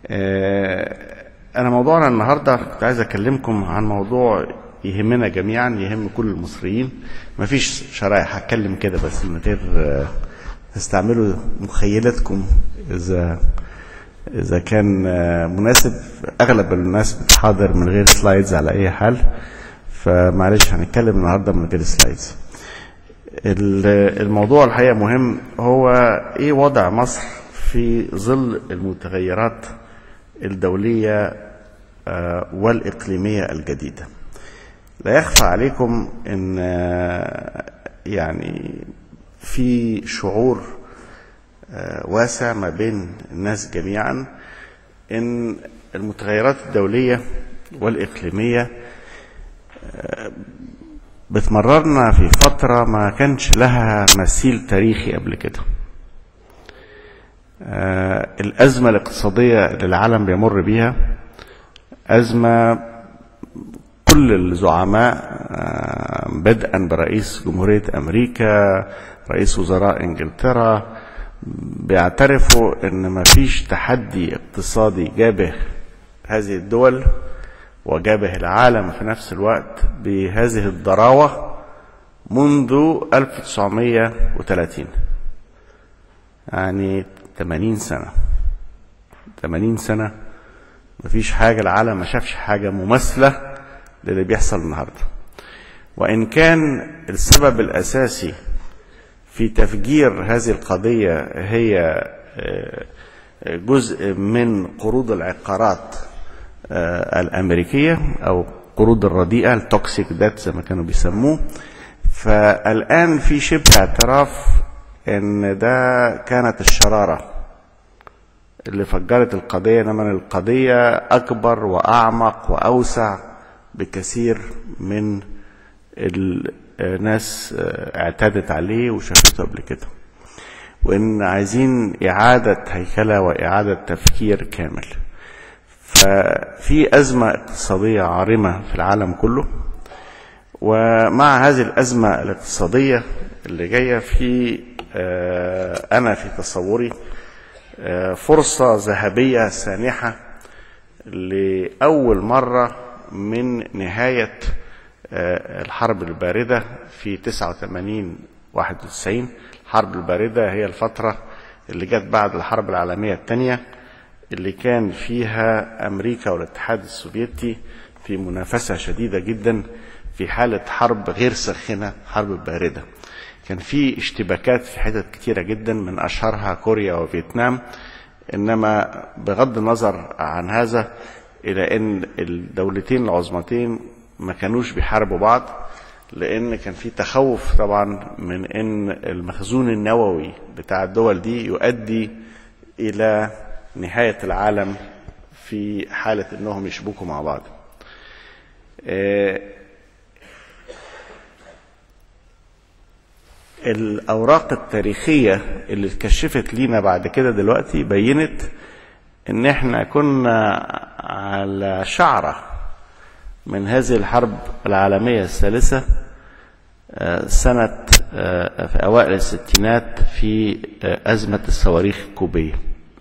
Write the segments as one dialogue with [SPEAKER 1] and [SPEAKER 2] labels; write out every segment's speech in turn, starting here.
[SPEAKER 1] أنا موضوعنا النهاردة كنت عايز أكلمكم عن موضوع يهمنا جميعا، يهم كل المصريين. مفيش شرايح، هتكلم كده بس من غير تستعملوا مخيلتكم إذا كان مناسب. أغلب الناس بتحاضر من غير سلايدز على أي حال، فمعلش هنتكلم النهاردة من غير سلايدز. الموضوع الحقيقة مهم، هو إيه وضع مصر في ظل المتغيرات الدولية والإقليمية الجديدة. لا يخفى عليكم أن يعني في شعور واسع ما بين الناس جميعا أن المتغيرات الدولية والإقليمية بتمررنا في فترة ما كانش لها مثيل تاريخي قبل كده. الأزمة الاقتصادية اللي العالم بيمر بيها أزمة كل الزعماء بدءا برئيس جمهورية أمريكا، رئيس وزراء إنجلترا، بيعترفوا إن مفيش تحدي اقتصادي جابه هذه الدول وجابه العالم في نفس الوقت بهذه الضراوة منذ 1930، يعني 80 سنة مفيش حاجة، العالم ما شافش حاجة مماثلة للي بيحصل النهاردة. وإن كان السبب الأساسي في تفجير هذه القضية هي جزء من قروض العقارات الأمريكية أو قروض الرديئة، التوكسيك دات زي ما كانوا بيسموه، فالآن في شبه اعتراف ان ده كانت الشرارة اللي فجرت القضية، انما القضية اكبر واعمق واوسع بكثير من الناس اعتادت عليه وشافته قبل كده، وان عايزين اعادة هيكلة واعادة تفكير كامل. ففي ازمة اقتصادية عارمة في العالم كله، ومع هذه الازمة الاقتصادية اللي جاية في أنا في تصوري فرصة ذهبية سانحة لأول مرة من نهاية الحرب الباردة في 89-91. الحرب الباردة هي الفترة اللي جت بعد الحرب العالمية الثانية، اللي كان فيها أمريكا والاتحاد السوفيتي في منافسة شديدة جدا في حالة حرب غير ساخنة، حرب باردة. كان في اشتباكات في حتت كتيرة جدا، من أشهرها كوريا وفيتنام، إنما بغض النظر عن هذا إلى أن الدولتين العظمتين ما كانوش بيحاربوا بعض، لأن كان في تخوف طبعا من أن المخزون النووي بتاع الدول دي يؤدي إلى نهاية العالم في حالة أنهم يشبكوا مع بعض. الأوراق التاريخية اللي اتكشفت لينا بعد كده دلوقتي بينت ان احنا كنا على شعرة من هذه الحرب العالمية الثالثة سنة في أوائل الستينات في أزمة الصواريخ الكوبية.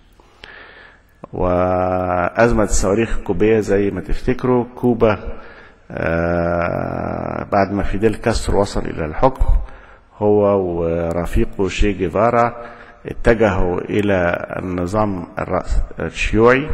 [SPEAKER 1] وأزمة الصواريخ الكوبية زي ما تفتكروا، كوبا بعد ما فيديل كاسترو وصل إلى الحكم هو ورفيقه شي جيفارا اتجهوا إلى النظام الشيوعي،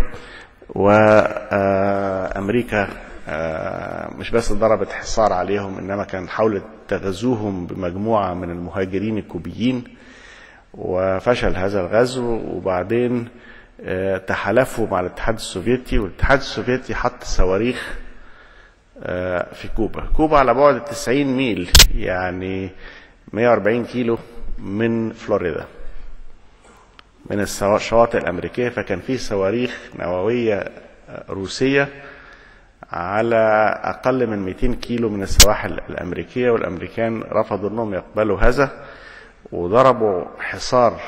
[SPEAKER 1] وأمريكا مش بس ضربت حصار عليهم، إنما كان حاولت تغزوهم بمجموعة من المهاجرين الكوبيين، وفشل هذا الغزو. وبعدين تحالفوا مع الاتحاد السوفيتي، والاتحاد السوفيتي حط صواريخ في كوبا على بعد 90 ميل، يعني 140 كيلو من فلوريدا، من الشواطئ الأمريكية. فكان في صواريخ نووية روسية على أقل من 200 كيلو من السواحل الأمريكية، والأمريكان رفضوا أنهم يقبلوا هذا، وضربوا حصار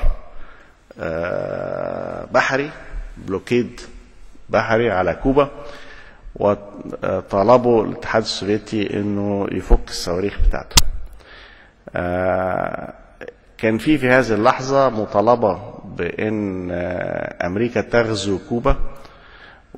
[SPEAKER 1] بحري، بلوكيد بحري على كوبا، وطالبوا الاتحاد السوفيتي أنه يفك الصواريخ بتاعته. كان في هذه اللحظة مطالبة بأن أمريكا تغزو كوبا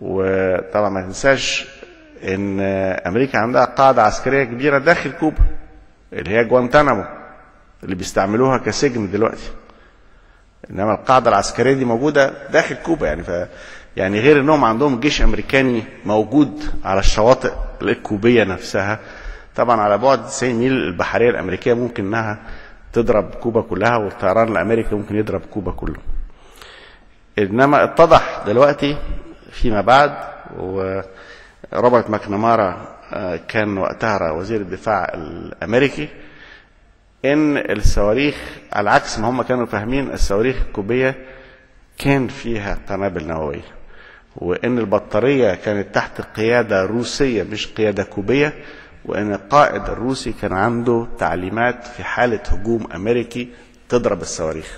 [SPEAKER 1] وطبعا ما تنساش ان امريكا عندها قاعدة عسكرية كبيرة داخل كوبا اللي هي جوانتانامو اللي بيستعملوها كسجن دلوقتي. انما القاعدة العسكرية دي موجودة داخل كوبا، يعني غير انهم عندهم جيش امريكاني موجود على الشواطئ الكوبية نفسها. طبعا على بعد 90 ميل البحرية الامريكية ممكن انها تضرب كوبا كلها، والطيران الامريكي ممكن يضرب كوبا كله. انما اتضح دلوقتي فيما بعد، وروبرت ماكنامارا كان وقتها وزير الدفاع الامريكي، ان الصواريخ على عكس ما هم كانوا فاهمين الصواريخ الكوبية كان فيها قنابل نووية، وان البطارية كانت تحت قيادة روسية مش قيادة كوبية، وان القائد الروسي كان عنده تعليمات في حالة هجوم امريكي تضرب الصواريخ.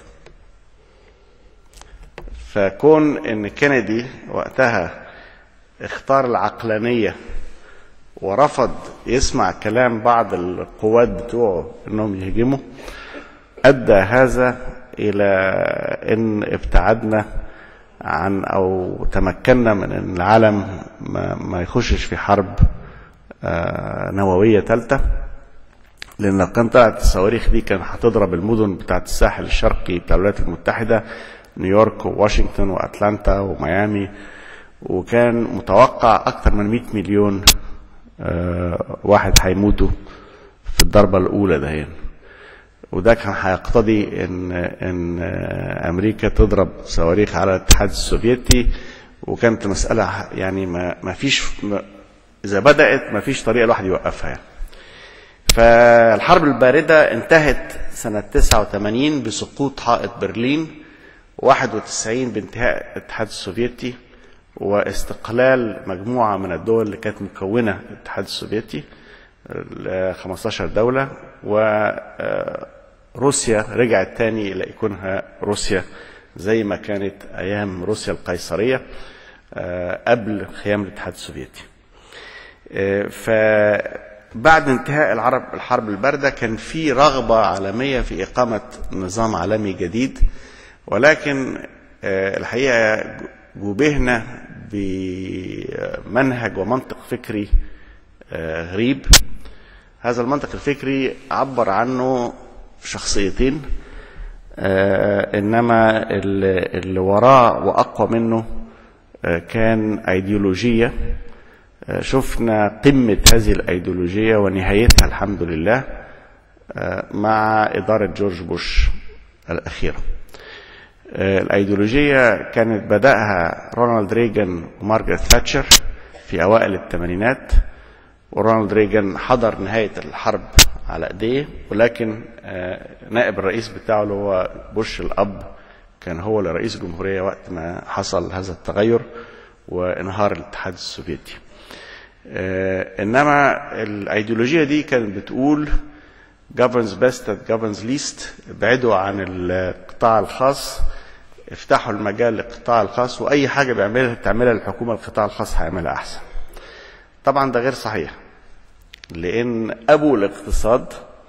[SPEAKER 1] فكون ان كينيدي وقتها اختار العقلانية ورفض يسمع كلام بعض القوات بتوعه انهم يهجموا، ادى هذا الى ان ابتعدنا عن او تمكنا من ان العالم ما يخشش في حرب نووية ثالثة. لان لو كان طلعت الصواريخ دي كان هتضرب المدن بتاعت الساحل الشرقي بتاع الولايات المتحدة، نيويورك وواشنطن واتلانتا وميامي، وكان متوقع اكثر من 100 مليون واحد هيموتوا في الضربة الاولى دهين. وده كان هيقتضي ان امريكا تضرب صواريخ على الاتحاد السوفيتي، وكانت المسألة يعني ما فيش، اذا بدأت ما فيش طريقة الواحد يوقفها يعني. فالحرب الباردة انتهت سنة 89 بسقوط حائط برلين، 91 بانتهاء الاتحاد السوفيتي واستقلال مجموعة من الدول اللي كانت مكونة الاتحاد السوفيتي 15 دولة، وروسيا رجعت تاني إلى يكونها روسيا زي ما كانت أيام روسيا القيصرية قبل قيام الاتحاد السوفيتي. فبعد انتهاء الحرب الباردة كان في رغبة عالمية في إقامة نظام عالمي جديد، ولكن الحقيقة جوبهنا بمنهج ومنطق فكري غريب. هذا المنطق الفكري عبر عنه شخصيتين، انما اللي وراه واقوى منه كان ايديولوجية. شفنا قمة هذه الايديولوجية ونهايتها الحمد لله مع إدارة جورج بوش الأخيرة. الايديولوجية كانت بدأها رونالد ريغان ومارغريت ثاتشر في أوائل الثمانينات، ورونالد ريغان حضر نهاية الحرب على ايديه، ولكن نائب الرئيس بتاعه اللي هو بوش الأب كان هو رئيس الجمهورية وقت ما حصل هذا التغير وانهار الاتحاد السوفيتي. انما الايديولوجية دي كانت بتقول governs best that governs least، ابعدوا عن القطاع الخاص، افتحوا المجال للقطاع الخاص، واي حاجة تعملها الحكومة القطاع الخاص هيعملها احسن. طبعا ده غير صحيح، لان ابو الاقتصاد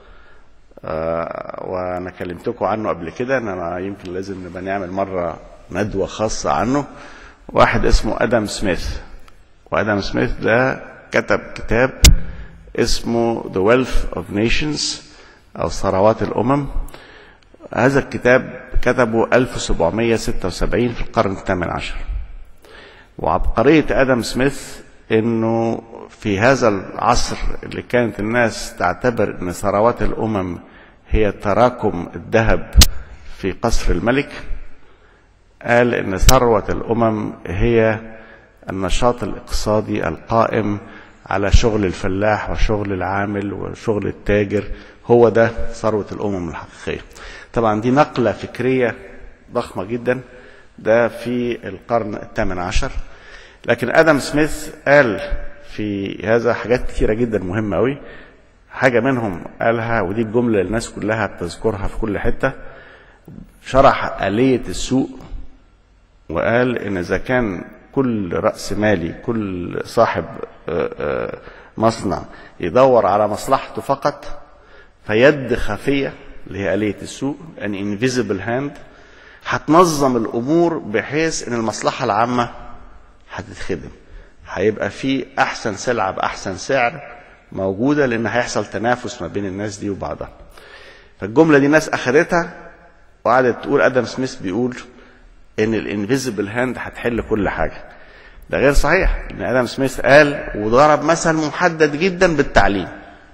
[SPEAKER 1] وانا كلمتكم عنه قبل كده، انما يمكن لازم نبقى نعمل مرة ندوة خاصة عنه، واحد اسمه ادم سميث. وادم سميث ده كتب كتاب اسمه The Wealth of Nations أو ثروات الأمم. هذا الكتاب كتبه 1776 في القرن الثامن عشر. وعبقرية آدم سميث إنه في هذا العصر اللي كانت الناس تعتبر إن ثروات الأمم هي تراكم الذهب في قصر الملك، قال إن ثروة الأمم هي النشاط الاقتصادي القائم على شغل الفلاح وشغل العامل وشغل التاجر، هو ده ثروة الأمم الحقيقية. طبعا دي نقلة فكرية ضخمة جدا، ده في القرن الثامن عشر. لكن آدم سميث قال في هذا حاجات كثيرة جدا مهمة أوي. حاجة منهم قالها، ودي الجملة الناس كلها بتذكرها في كل حتة، شرح آلية السوق وقال إن إذا كان كل رأس مالي، كل صاحب مصنع يدور على مصلحته فقط، فيد خفية اللي هي آلية السوق an invisible hand هتنظم الأمور بحيث إن المصلحة العامة هتتخدم، هيبقى في احسن سلعه باحسن سعر موجوده، لان هيحصل تنافس ما بين الناس دي وبعضها. فالجمله دي ناس اخذتها وقعدت تقول ادم سميث بيقول ان الانفيزبل هاند هتحل كل حاجه. ده غير صحيح، ان ادم سميث قال وضرب مثل محدد جدا بالتعليم.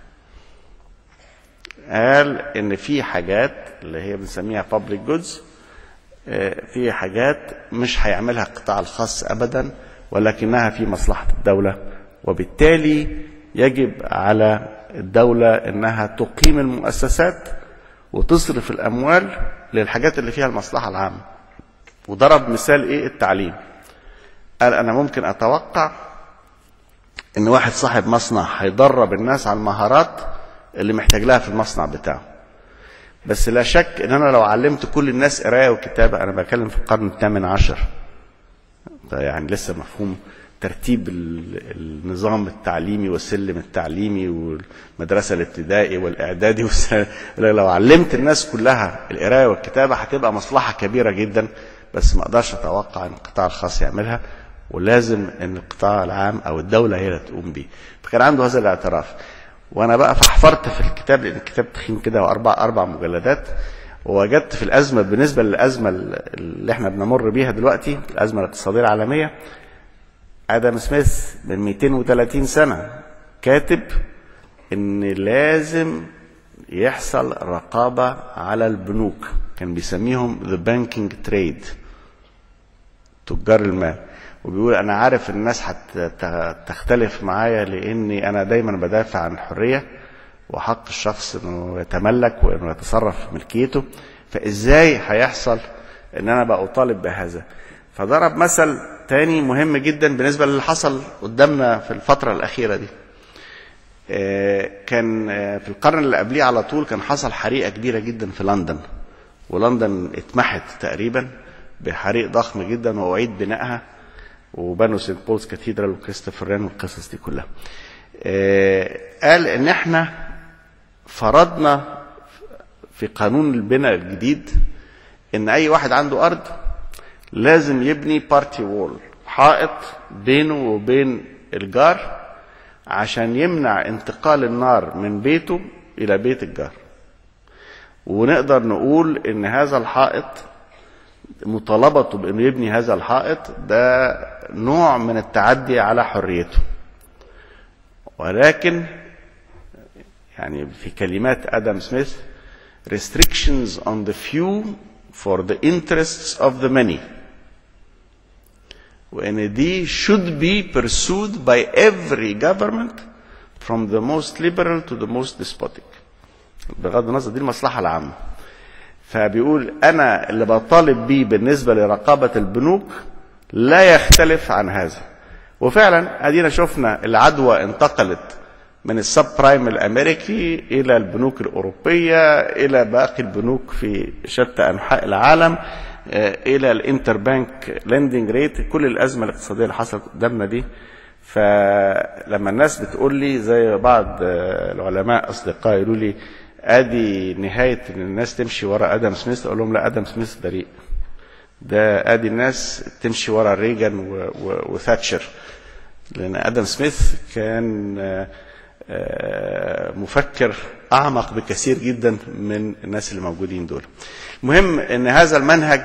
[SPEAKER 1] قال ان في حاجات اللي هي بنسميها public goods، في حاجات مش هيعملها القطاع الخاص ابدا، ولكنها في مصلحه الدوله، وبالتالي يجب على الدوله انها تقيم المؤسسات وتصرف الاموال للحاجات اللي فيها المصلحه العامه. وضرب مثال ايه؟ التعليم. قال انا ممكن اتوقع ان واحد صاحب مصنع هيدرب الناس على المهارات اللي محتاج لها في المصنع بتاعه، بس لا شك ان انا لو علمت كل الناس قرايه وكتابه، انا بتكلم في القرن الثامن عشر، ده يعني لسه مفهوم ترتيب النظام التعليمي والسلم التعليمي والمدرسه الابتدائي والاعدادي لو علمت الناس كلها القرايه والكتابه هتبقى مصلحه كبيره جدا، بس ما اقدرش اتوقع ان القطاع الخاص يعملها، ولازم ان القطاع العام او الدوله هي اللي تقوم بيه. فكان عنده هذا الاعتراف. وانا بقى فحفرت في الكتاب، لان الكتاب تخين كده واربع مجلدات، ووجدت في الازمه بالنسبه للازمه اللي احنا بنمر بيها دلوقتي، الازمه الاقتصاديه العالميه، ادم سميث من 230 سنه كاتب ان لازم يحصل رقابه على البنوك. كان بيسميهم the banking trade، تجار المال. وبيقول انا عارف الناس هتختلف معايا، لاني انا دايما بدافع عن الحريه وحق الشخص انه يتملك وانه يتصرف في ملكيته، فازاي هيحصل ان انا بقى اطالب بهذا؟ فضرب مثل تاني مهم جدا بالنسبه للي حصل قدامنا في الفتره الاخيره دي. كان في القرن اللي قبليه على طول كان حصل حريقه كبيره جدا في لندن، ولندن اتمحت تقريبا بحريق ضخم جدا، واعيد بنائها وبنوا سينت بولز كاتيدرال وكريستوفران والقصص دي كلها. قال ان احنا فرضنا في قانون البناء الجديد ان اي واحد عنده ارض لازم يبني بارتي وول، حائط بينه وبين الجار، عشان يمنع انتقال النار من بيته الى بيت الجار. ونقدر نقول ان هذا الحائط مطالبته بانه يبني هذا الحائط ده نوع من التعدي على حريته. ولكن يعني في كلمات ادم سميث restrictions on the few for the interests of the many، وان دي should be pursued by every government from the most liberal to the most despotic. بغض النظر دي المصلحة العامة. فبيقول انا اللي بطالب بيه بالنسبة لرقابة البنوك لا يختلف عن هذا. وفعلا ادينا شفنا العدوى انتقلت من السب برايم الامريكي الى البنوك الاوروبية، الى باقي البنوك في شتى انحاء العالم، الى الانتر بانك ليندنج ريت. كل الازمة الاقتصادية اللي حصلت قدامنا دي، فلما الناس بتقول لي زي بعض العلماء اصدقائي يقولوا لي ادي نهاية ان الناس تمشي ورا ادم سميث، اقول لهم لا، ادم سميث بريء. ده ادي الناس تمشي ورا ريجان وثاتشر، لان ادم سميث كان مفكر اعمق بكثير جدا من الناس اللي موجودين دول. المهم ان هذا المنهج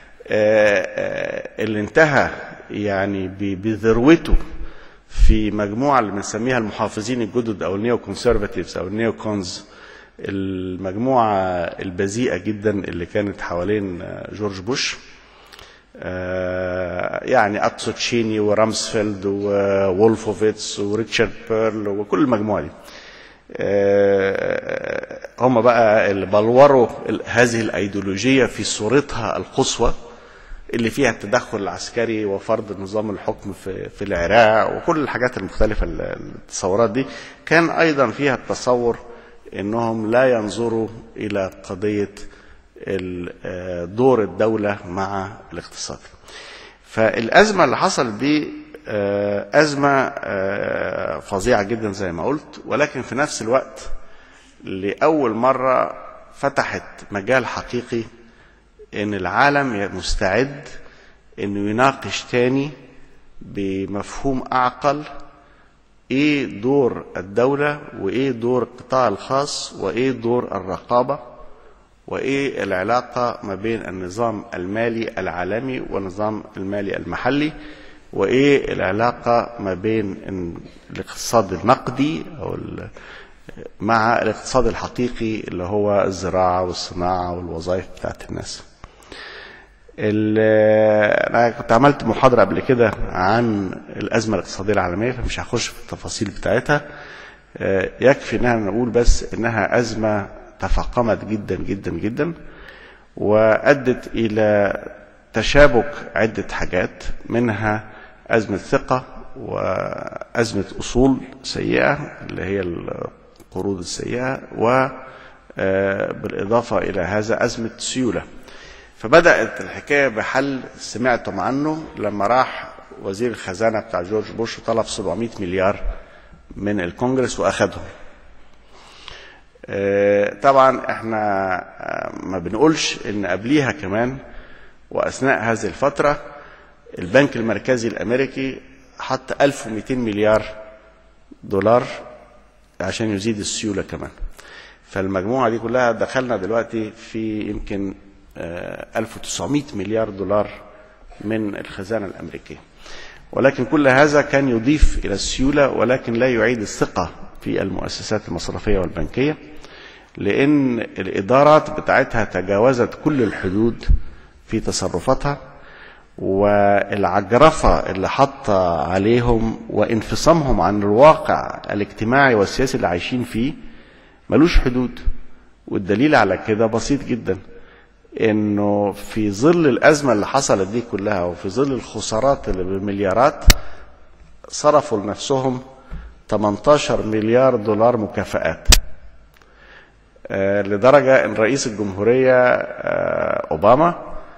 [SPEAKER 1] اللي انتهى يعني بذروته في مجموعة اللي بنسميها المحافظين الجدد او النيو كونسرفاتيفز او النيو كونز، المجموعة البذيئة جدا اللي كانت حوالين جورج بوش، يعني أتسوتشيني ورامسفيلد وولفوفيتس وريتشارد بيرل وكل المجموعة دي، هم بقى اللي بلوروا هذه الأيديولوجية في صورتها القصوى، اللي فيها التدخل العسكري وفرض نظام الحكم في العراق وكل الحاجات المختلفة. التصورات دي كان أيضا فيها التصور انهم لا ينظروا الى قضية دور الدولة مع الاقتصاد. فالازمة اللي حصل دي ازمة فظيعة جدا زي ما قلت، ولكن في نفس الوقت لأول مرة فتحت مجال حقيقي ان العالم مستعد انه يناقش تاني بمفهوم أعقل ايه دور الدولة وايه دور القطاع الخاص وايه دور الرقابة وايه العلاقة ما بين النظام المالي العالمي والنظام المالي المحلي وايه العلاقة ما بين الاقتصاد النقدي او مع الاقتصاد الحقيقي اللي هو الزراعة والصناعة والوظائف بتاعت الناس. انا كنت عملت محاضرة قبل كده عن الازمة الاقتصادية العالمية، فمش هخش في التفاصيل بتاعتها. يكفي انها نقول بس انها ازمة تفاقمت جدا جدا جدا، وادت الى تشابك عدة حاجات، منها ازمة ثقة وازمة اصول سيئة اللي هي القروض السيئة، وبالاضافة الى هذا ازمة سيولة. فبدأت الحكاية بحل سمعتم عنه لما راح وزير الخزانة بتاع جورج بوش وطلب 700 مليار من الكونجرس واخدهم. طبعا احنا ما بنقولش ان قبليها كمان واثناء هذه الفترة البنك المركزي الامريكي حط 1200 مليار دولار عشان يزيد السيولة كمان. فالمجموعة دي كلها دخلنا دلوقتي في يمكن 1900 مليار دولار من الخزانة الأمريكية. ولكن كل هذا كان يضيف إلى السيولة، ولكن لا يعيد الثقة في المؤسسات المصرفية والبنكية، لأن الإدارات بتاعتها تجاوزت كل الحدود في تصرفاتها، والعجرفة اللي حط عليهم وانفصامهم عن الواقع الاجتماعي والسياسي اللي عايشين فيه ملوش حدود. والدليل على كده بسيط جدا، انه في ظل الازمه اللي حصلت دي كلها وفي ظل الخسارات اللي بالمليارات صرفوا لنفسهم 18 مليار دولار مكافآت، لدرجه ان رئيس الجمهوريه اوباما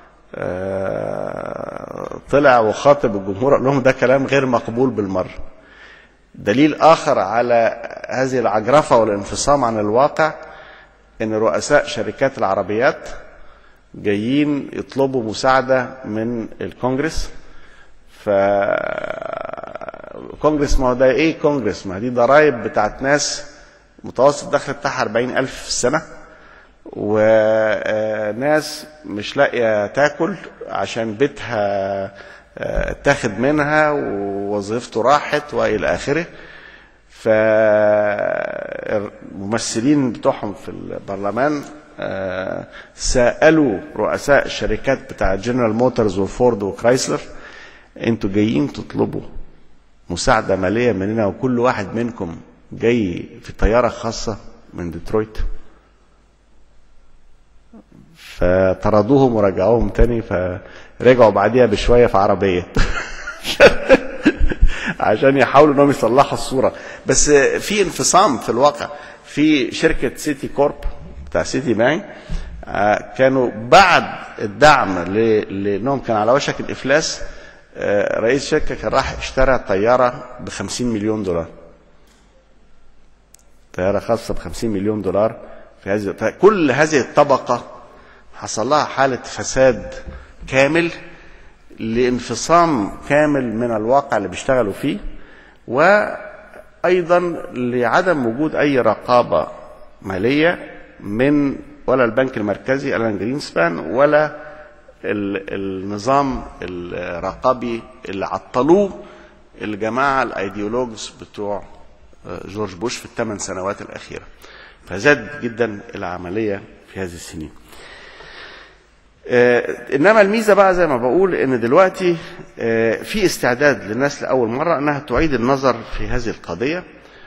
[SPEAKER 1] طلع وخاطب الجمهور قال لهم ده كلام غير مقبول بالمره. دليل اخر على هذه العجرفه والانفصام عن الواقع ان رؤساء شركات العربيات جايين يطلبوا مساعدة من الكونجرس. كونجرس، ما هو ده ايه كونجرس؟ ما دي ضرائب بتاعت ناس متوسط دخل بتاعها 40,000 في السنة، وناس مش لاقية تاكل عشان بيتها اتاخد منها ووظيفته راحت والى اخره. فالممثلين بتوعهم في البرلمان سألوا رؤساء الشركات بتاع جنرال موتورز وفورد وكرايسلر انتوا جايين تطلبوا مساعدة مالية مننا وكل واحد منكم جاي في طيارة خاصة من ديترويت؟ فطردوهم ورجعوهم تاني، فرجعوا بعديها بشوية في عربية عشان يحاولوا انهم يصلحوا الصورة. بس في انفصام في الواقع. في شركة سيتي كورب بتاع سيتي بانك كانوا بعد الدعم لانهم كان على وشك الافلاس، رئيس الشركة كان راح اشترى طيارة ب50 مليون دولار، طيارة خاصة ب50 مليون دولار. في كل هذه الطبقة حصل لها حالة فساد كامل لانفصام كامل من الواقع اللي بيشتغلوا فيه، وأيضا لعدم وجود أي رقابة مالية من ولا البنك المركزي ألان جرينسبان ولا النظام الرقابي اللي عطلوه الجماعة الايديولوجز بتوع جورج بوش في ال8 سنوات الأخيرة. فزاد جدا العملية في هذه السنين. انما الميزه بقى زي ما بقول ان دلوقتي في استعداد للناس لاول مره انها تعيد النظر في هذه القضيه،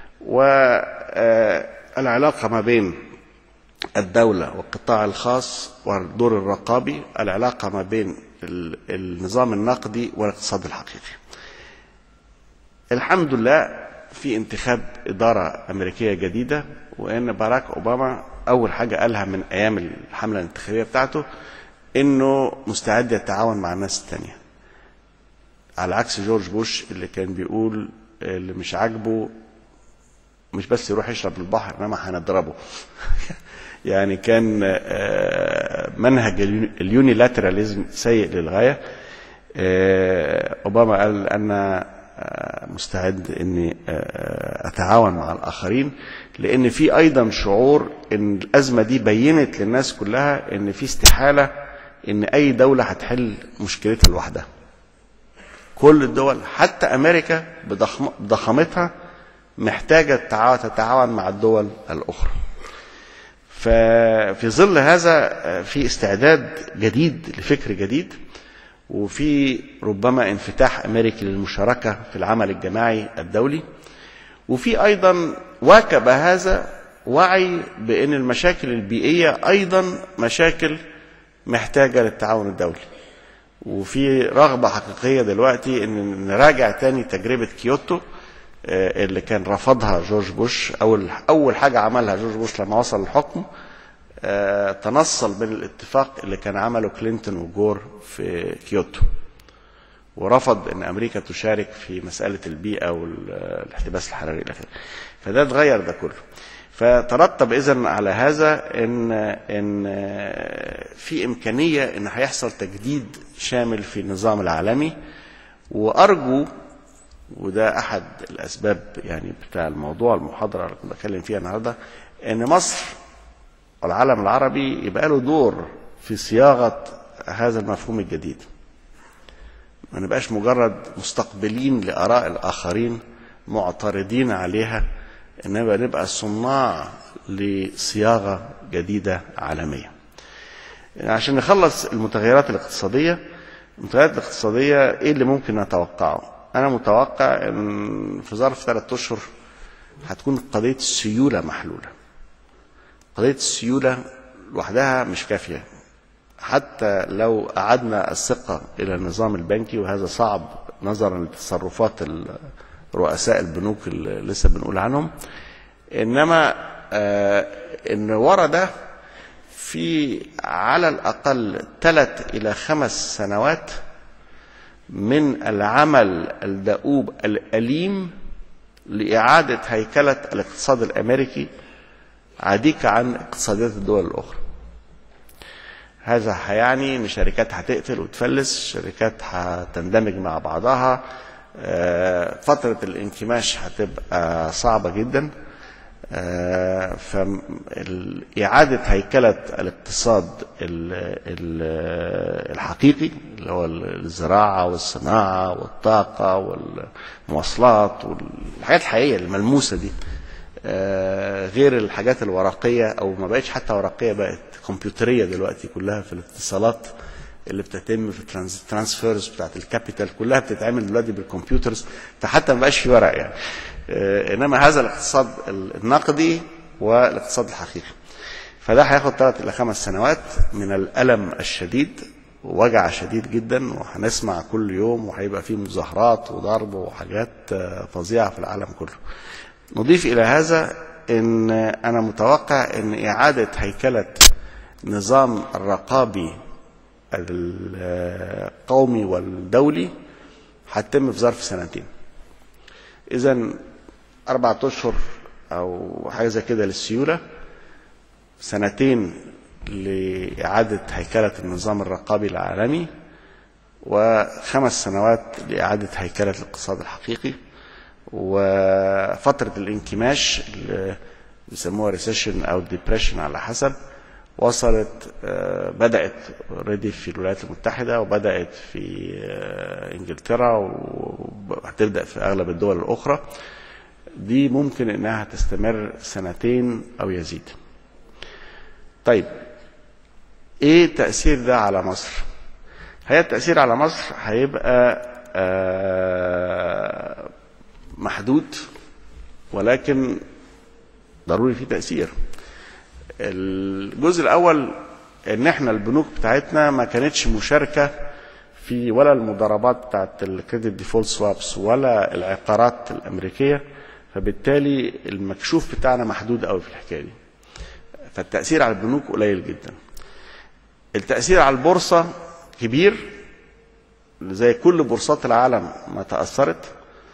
[SPEAKER 1] والعلاقه ما بين الدوله والقطاع الخاص والدور الرقابي، العلاقه ما بين النظام النقدي والاقتصاد الحقيقي. الحمد لله في انتخاب اداره امريكيه جديده، وان باراك اوباما اول حاجه قالها من ايام الحمله الانتخابيه بتاعته انه مستعد يتعاون مع الناس التانية، على عكس جورج بوش اللي كان بيقول اللي مش عاجبه مش بس يروح يشرب البحر انما هنضربه. يعني كان منهج اليونيلاتراليزم سيء للغاية. أوباما قال أنا مستعد أني أتعاون مع الآخرين، لأن في أيضا شعور أن الأزمة دي بينت للناس كلها أن في استحالة أن أي دولة هتحل مشكلتها لوحدها. كل الدول حتى أمريكا بضخامتها محتاجة تتعاون مع الدول الأخرى. ففي ظل هذا في استعداد جديد لفكر جديد، وفي ربما انفتاح أمريكي للمشاركة في العمل الجماعي الدولي، وفي أيضا واكب هذا وعي بأن المشاكل البيئية أيضا مشاكل محتاجة للتعاون الدولي، وفي رغبة حقيقية دلوقتي أن نراجع تاني تجربة كيوتو اللي كان رفضها جورج بوش. أول حاجة عملها جورج بوش لما وصل الحكم تنصل من الاتفاق اللي كان عمله كلينتون وجور في كيوتو، ورفض ان امريكا تشارك في مسألة البيئة والاحتباس الحراري الى اخره. فده اتغير ده كله. فترتب اذن على هذا ان في امكانية ان هيحصل تجديد شامل في النظام العالمي. وارجو، وده احد الاسباب يعني بتاع الموضوع المحاضرة اللي كنت بتكلم فيها النهارده، ان مصر والعالم العربي يبقى له دور في صياغة هذا المفهوم الجديد. ما نبقاش مجرد مستقبلين لآراء الآخرين معترضين عليها، إنما نبقى صناع لصياغة جديدة عالمية. عشان نخلص المتغيرات الاقتصادية. المتغيرات الاقتصادية إيه اللي ممكن نتوقعه؟ أنا متوقع إن في ظرف 3 أشهر هتكون قضية السيولة محلولة. قضية السيولة لوحدها مش كافية، حتى لو أعدنا الثقة إلى النظام البنكي، وهذا صعب نظرا لتصرفات رؤساء البنوك اللي لسه بنقول عنهم. إنما إن ورا ده في على الأقل 3 إلى 5 سنوات من العمل الدؤوب الأليم لإعادة هيكلة الاقتصاد الأمريكي عديك عن اقتصاديات الدول الأخرى. هذا هيعني ان شركات هتقفل وتفلس، شركات هتندمج مع بعضها، فترة الانكماش هتبقى صعبة جدا. فإعادة هيكلة الاقتصاد الحقيقي اللي هو الزراعة والصناعة والطاقة والمواصلات والحاجات الحقيقية الملموسة دي، غير الحاجات الورقية، أو ما بقتش حتى ورقية، بقت كمبيوترية دلوقتي كلها في الاتصالات اللي بتتم في الترانسفيرز بتاعت الكابيتال، كلها بتتعمل دلوقتي بالكمبيوترز، فحتى ما بقاش في ورق يعني. إنما هذا الاقتصاد النقدي والاقتصاد الحقيقي. فده هياخد 3 إلى 5 سنوات من الألم الشديد ووجع شديد جدا، وهنسمع كل يوم، وهيبقى فيه مظاهرات وضرب وحاجات فظيعة في العالم كله. نضيف إلى هذا إن أنا متوقع إن إعادة هيكلة نظام الرقابي القومي والدولي هتتم في ظرف 2 سنين. إذن 4 أشهر أو حاجة زي كده للسيولة، 2 لإعادة هيكلة النظام الرقابي العالمي، و5 سنوات لإعادة هيكلة الاقتصاد الحقيقي. وفترة الانكماش اللي بيسموها ريسيشن أو ديبريشن على حسب، وصلت بدأت اوريدي في الولايات المتحدة، وبدأت في انجلترا، وهتبدأ في أغلب الدول الأخرى. دي ممكن إنها تستمر 2 أو يزيد. طيب إيه التأثير ده على مصر؟ هي التأثير على مصر هيبقى محدود، ولكن ضروري فيه تأثير. الجزء الأول إن إحنا البنوك بتاعتنا ما كانتش مشاركة في ولا المضاربات بتاعت الكريدت ديفولت سوابس ولا العقارات الأمريكية، فبالتالي المكشوف بتاعنا محدود قوي في الحكاية دي. فالتأثير على البنوك قليل جدا. التأثير على البورصة كبير، زي كل بورصات العالم ما تأثرت،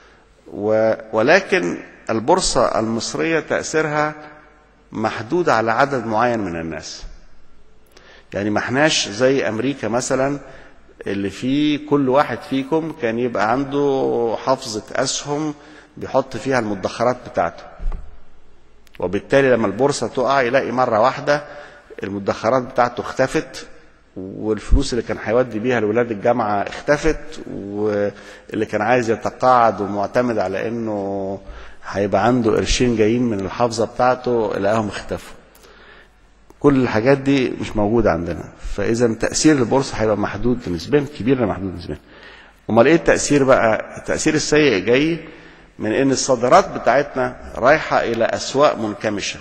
[SPEAKER 1] ولكن البورصة المصرية تأثيرها محدود على عدد معين من الناس. يعني ما احناش زي أمريكا مثلا اللي فيه كل واحد فيكم كان يبقى عنده حافظة أسهم بيحط فيها المدخرات بتاعته، وبالتالي لما البورصة تقع يلاقي مرة واحدة المدخرات بتاعته اختفت، والفلوس اللي كان هيودي بيها لولاد الجامعة اختفت، واللي كان عايز يتقاعد ومعتمد على انه هيبقى عنده قرشين جايين من الحافظة بتاعته لقاهم اختفوا. كل الحاجات دي مش موجودة عندنا، فإذا تأثير البورصة هيبقى محدود نسبيا، كبير محدود نسبيا. امال ايه التأثير بقى؟ التأثير السيء جاي من ان الصادرات بتاعتنا رايحة الى اسواق منكمشة،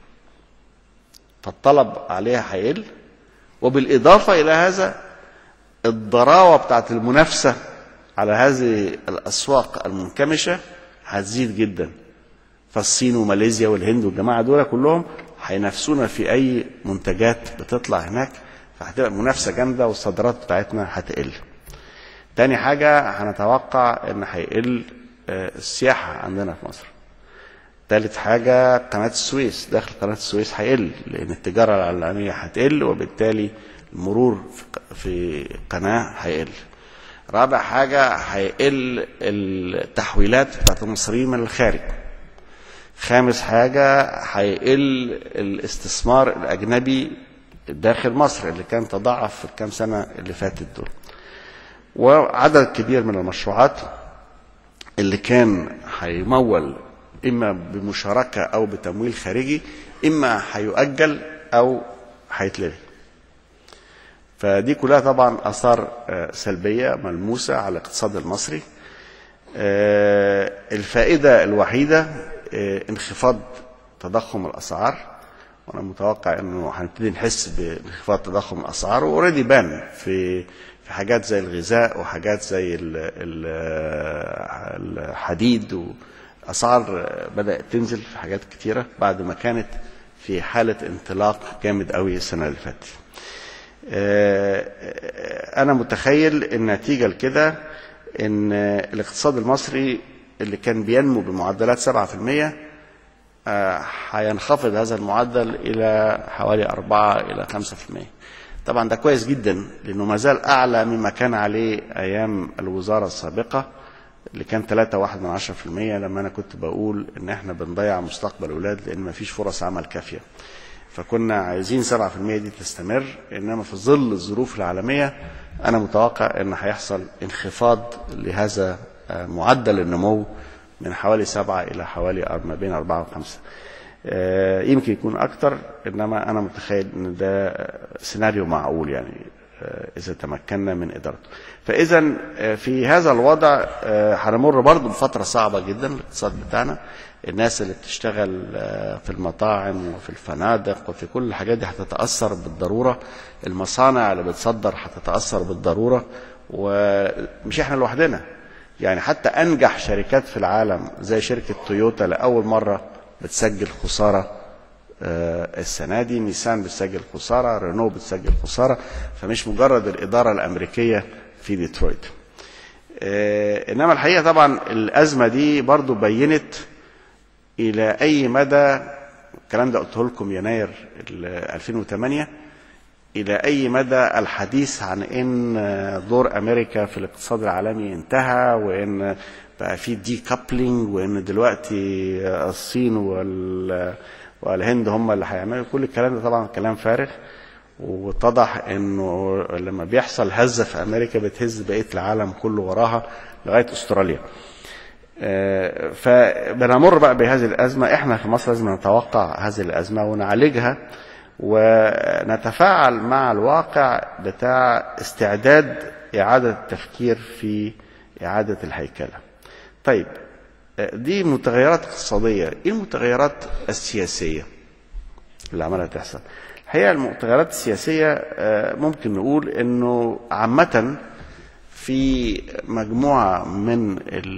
[SPEAKER 1] فالطلب عليها هيقل، وبالإضافة إلى هذا الضراوة بتاعت المنافسة على هذه الأسواق المنكمشة هتزيد جدا، فالصين وماليزيا والهند والجماعة دول كلهم هينافسونا في أي منتجات بتطلع هناك، فهتبقى منافسة جامدة والصادرات بتاعتنا هتقل. تاني حاجة هنتوقع إن هيقل السياحة عندنا في مصر. ثالث حاجة قناة السويس، داخل قناة السويس هيقل لأن التجارة العالمية هتقل، وبالتالي المرور في قناة هيقل. رابع حاجة هيقل التحويلات بتاعت المصريين من الخارج. خامس حاجة هيقل الاستثمار الأجنبي داخل مصر اللي كان تضاعف في الكام سنة اللي فاتت دول. وعدد كبير من المشروعات اللي كان هيمول إما بمشاركة أو بتمويل خارجي إما هيؤجل أو هيتلغي. فدي كلها طبعا آثار سلبية ملموسة على الاقتصاد المصري. الفائدة الوحيدة انخفاض تضخم الأسعار، وأنا متوقع إنه هنبتدي نحس بانخفاض تضخم الأسعار، وأوريدي بان في حاجات زي الغذاء وحاجات زي الحديد، أسعار بدأت تنزل في حاجات كتيرة بعد ما كانت في حالة انطلاق جامد قوي السنة اللي فاتت. أنا متخيل النتيجة لكده إن الاقتصاد المصري اللي كان بينمو بمعدلات 7% هينخفض هذا المعدل إلى حوالي 4 إلى 5%. طبعا ده كويس جدا لأنه ما زال أعلى مما كان عليه أيام الوزارة السابقة اللي كان 3.1% لما أنا كنت بقول إن إحنا بنضيع مستقبل الأولاد لأن ما فيش فرص عمل كافية. فكنا عايزين 7% دي تستمر، إنما في ظل الظروف العالمية أنا متوقع إن هيحصل انخفاض لهذا معدل النمو من حوالي 7 إلى حوالي ما بين 4 و5. يمكن يكون أكتر، إنما أنا متخيل إن ده سيناريو معقول يعني إذا تمكنا من إدارته. فإذا في هذا الوضع هنمر برضه بفترة صعبة جدا الاقتصاد بتاعنا. الناس اللي بتشتغل في المطاعم وفي الفنادق وفي كل الحاجات دي هتتأثر بالضرورة. المصانع اللي بتصدر هتتأثر بالضرورة، ومش احنا لوحدنا يعني. حتى أنجح شركات في العالم زي شركة تويوتا لأول مرة بتسجل خسارة السنة دي، نيسان بتسجل خسارة، رينو بتسجل خسارة. فمش مجرد الإدارة الأمريكية في ديترويت. إنما الحقيقة طبعا الأزمة دي برضو بينت إلى أي مدى، الكلام ده قلته لكم يناير 2008، إلى أي مدى الحديث عن إن دور أمريكا في الاقتصاد العالمي انتهى، وإن بقى في دي كابلينج، وإن دلوقتي الصين والهند هم اللي هيعملوا كل الكلام ده. طبعا كلام فارغ، واتضح إنه لما بيحصل هزة في أمريكا بتهز بقية العالم كله وراها لغاية أستراليا. فبنمر بقى بهذه الأزمة. إحنا في مصر لازم نتوقع هذه الأزمة ونعالجها، ونتفاعل مع الواقع بتاع استعداد إعادة التفكير في إعادة الهيكلة. طيب، دي متغيرات اقتصادية. إيه المتغيرات السياسية اللي عمالها تحصل؟ الحقيقة المتغيرات السياسية ممكن نقول إنه عامة في مجموعة من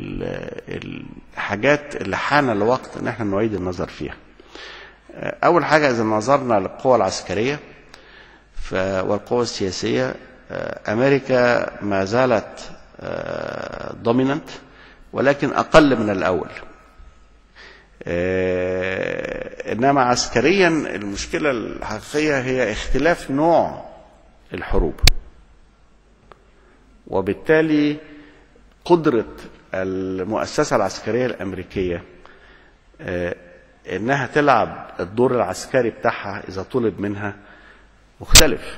[SPEAKER 1] الحاجات اللي حان الوقت إن احنا نعيد النظر فيها. أول حاجة إذا نظرنا للقوى العسكرية والقوى السياسية، أمريكا ما زالت دومينانت ولكن أقل من الأول. إنما عسكريا المشكلة الحقيقية هي اختلاف نوع الحروب. وبالتالي قدرة المؤسسة العسكرية الأمريكية إنها تلعب الدور العسكري بتاعها إذا طلب منها مختلف.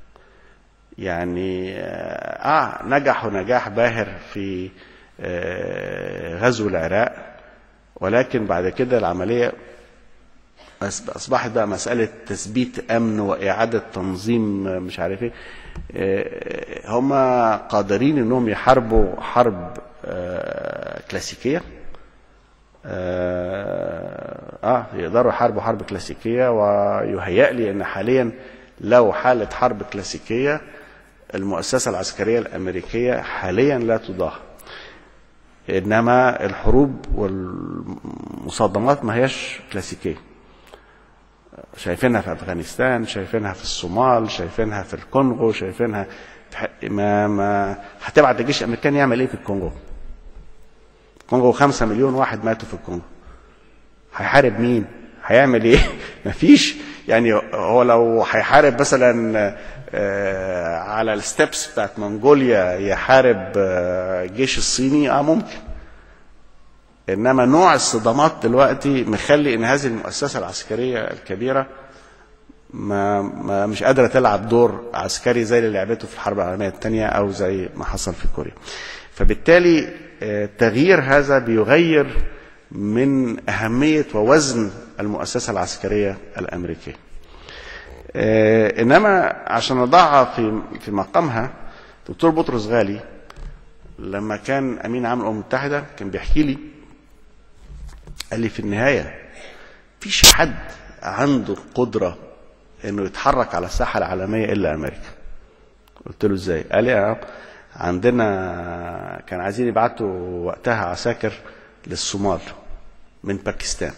[SPEAKER 1] يعني نجحوا نجاح باهر في غزو العراق، ولكن بعد كده العملية أصبحت بقى مسألة تثبيت أمن وإعادة تنظيم مش عارف إيه. هم قادرين إنهم يحاربوا حرب كلاسيكية، يقدروا يحاربوا حرب كلاسيكية. ويهيأ لي إن حاليا لو حالة حرب كلاسيكية المؤسسة العسكرية الأمريكية حاليا لا تضاهى. إنما الحروب والمصادمات ما هيش كلاسيكية، شايفينها في أفغانستان، شايفينها في الصومال، شايفينها في الكونغو، شايفينها ما هتبعت الجيش الأمريكاني يعمل إيه في الكونغو؟ الكونغو 5 مليون واحد ماتوا في الكونغو، هيحارب مين؟ هيعمل إيه؟ مفيش. يعني هو لو هيحارب مثلا على الستبس بتاعت منغوليا يحارب الجيش الصيني ممكن. انما نوع الصدامات دلوقتي مخلي ان هذه المؤسسه العسكريه الكبيره مش قادره تلعب دور عسكري زي اللي لعبته في الحرب العالميه الثانيه او زي ما حصل في كوريا. فبالتالي تغيير هذا بيغير من اهميه ووزن المؤسسه العسكريه الامريكيه. انما عشان نضعها في مقامها، دكتور بطرس غالي لما كان امين عام الامم المتحده كان بيحكي لي، قال لي في النهايه مفيش حد عنده القدره انه يتحرك على الساحه العالميه الا امريكا. قلت له ازاي؟ قال لي عندنا كان عايزين يبعتوا وقتها عساكر للصومال من باكستان.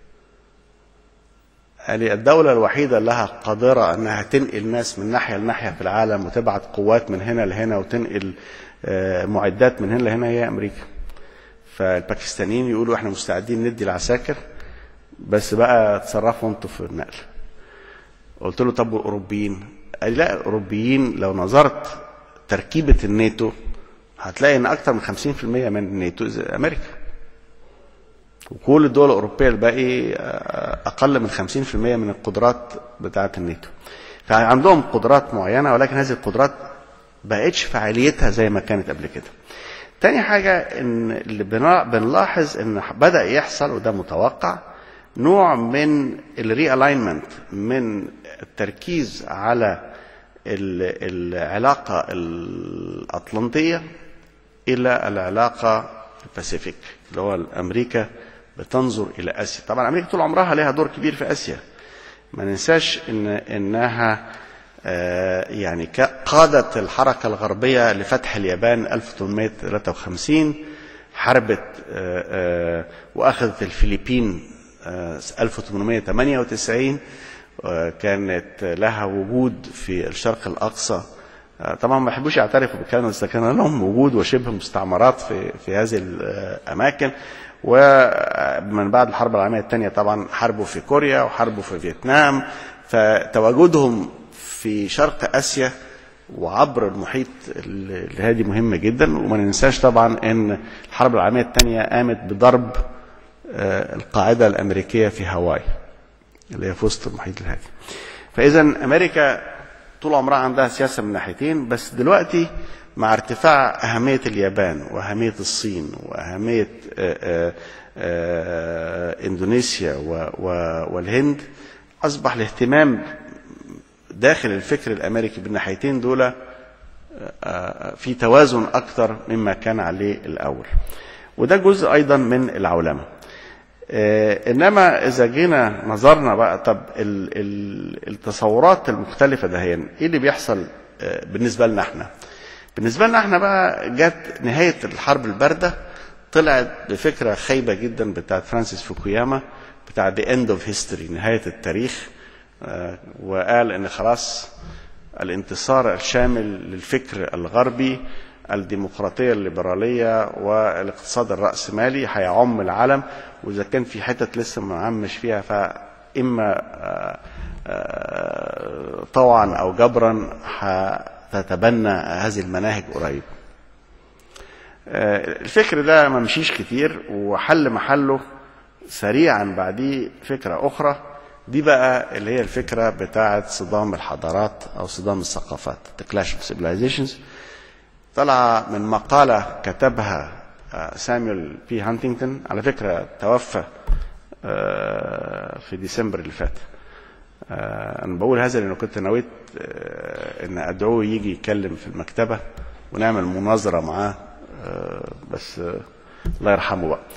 [SPEAKER 1] قال لي الدولة الوحيدة لها قادرة أنها تنقل ناس من ناحية لناحية في العالم وتبعت قوات من هنا لهنا وتنقل معدات من هنا لهنا هي أمريكا. فالباكستانيين يقولوا احنا مستعدين ندي العساكر بس بقى تصرفوا انتوا في النقل. قلت له طب والأوروبيين؟ قال لي لا، الأوروبيين لو نظرت تركيبة الناتو هتلاقي ان أكثر من 50% من الناتو أمريكا، وكل الدول الأوروبية الباقي أقل من 50% من القدرات بتاعة الناتو. فعندهم قدرات معينة، ولكن هذه القدرات بقتش فعاليتها زي ما كانت قبل كده. تاني حاجة ان اللي بنلاحظ ان بدأ يحصل، وده متوقع، نوع من الريالاينمنت، من التركيز على العلاقة الأطلنطية إلى العلاقة الباسيفيك، اللي هو أمريكا بتنظر إلى آسيا. طبعا أمريكا طول عمرها لها دور كبير في آسيا، ما ننساش إنها يعني قادت الحركة الغربية لفتح اليابان 1853، حربت وأخذت الفلبين 1898، كانت لها وجود في الشرق الأقصى. طبعا ما يحبوش يعترفوا بالكلام، بس كان لهم وجود وشبه مستعمرات في هذه الأماكن. ومن بعد الحرب العالمية الثانية طبعا حاربوا في كوريا وحاربوا في فيتنام، فتواجدهم في شرق آسيا وعبر المحيط الهادي مهمة جدا. وما ننساش طبعا ان الحرب العالمية الثانية قامت بضرب القاعدة الأمريكية في هاواي اللي هي في وسط المحيط الهادي. فإذا أمريكا طول عمرها عندها سياسة من ناحيتين، بس دلوقتي مع ارتفاع أهمية اليابان وأهمية الصين وأهمية إندونيسيا والهند، أصبح الاهتمام داخل الفكر الأمريكي بالناحيتين دول في توازن أكثر مما كان عليه الأول، وده جزء أيضا من العولمة. إنما إذا جينا نظرنا بقى طب التصورات المختلفة ده ايه اللي بيحصل بالنسبة لنا احنا؟ بالنسبة لنا احنا بقى جت نهاية الحرب الباردة، طلعت بفكرة خايبة جدا بتاعت فرانسيس فوكوياما بتاع The End of History، نهاية التاريخ، وقال ان خلاص الانتصار الشامل للفكر الغربي، الديمقراطية الليبرالية والاقتصاد الرأسمالي هيعم العالم، وإذا كان في حتت لسه معمش فيها فإما طوعا أو جبرا هتتبنى هذه المناهج قريب. الفكر ده ما مشيش كتير، وحل محله سريعا بعديه فكرة أخرى، دي بقى اللي هي الفكرة بتاعة صدام الحضارات أو صدام الثقافات، The Clash of Civilizations. طلع من مقالة كتبها سامويل بي هانتينغتون، على فكرة توفى في ديسمبر اللي فات. أنا بقول هذا لأنه كنت نويت إن أدعوه يجي يتكلم في المكتبة ونعمل مناظرة معاه، بس الله يرحمه بقى.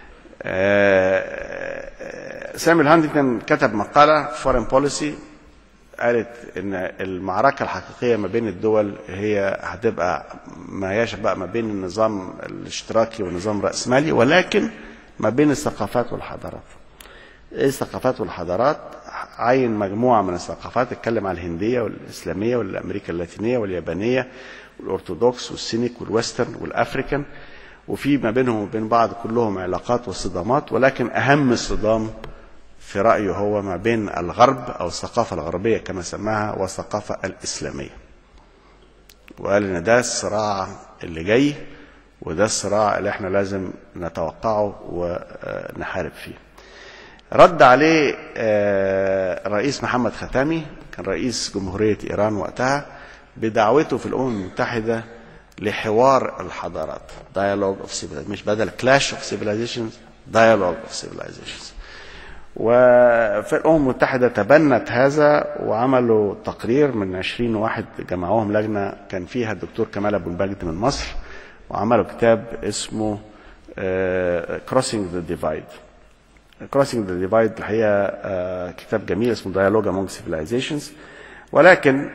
[SPEAKER 1] سامويل هانتينغتون كتب مقالة فورين بوليسي، قالت ان المعركة الحقيقية ما بين الدول هي هتبقى ما يشبه ما بين النظام الاشتراكي والنظام الرأسمالي، ولكن ما بين الثقافات والحضارات. ايه الثقافات والحضارات؟ عين مجموعة من الثقافات، اتكلم عن الهندية والإسلامية والأمريكا اللاتينية واليابانية والأرثوذكس والسينيك والويسترن والأفريكان، وفي ما بينهم وبين بعض كلهم علاقات وصدامات، ولكن أهم صدام في رأيه هو ما بين الغرب أو الثقافة الغربية كما سماها والثقافة الإسلامية. وقال إن ده الصراع اللي جاي، وده الصراع اللي احنا لازم نتوقعه ونحارب فيه. رد عليه رئيس محمد ختامي، كان رئيس جمهورية إيران وقتها، بدعوته في الأمم المتحدة لحوار الحضارات، dialogue of civilizations، مش بدل clash of civilizations، dialogue of civilizations. وفي الأمم المتحدة تبنت هذا وعملوا تقرير من 20 واحد، جمعوهم لجنة كان فيها الدكتور كمال أبو المجد من مصر، وعملوا كتاب اسمه Crossing the Divide. Crossing the Divide الحقيقة كتاب جميل اسمه Dialogue Among Civilizations. ولكن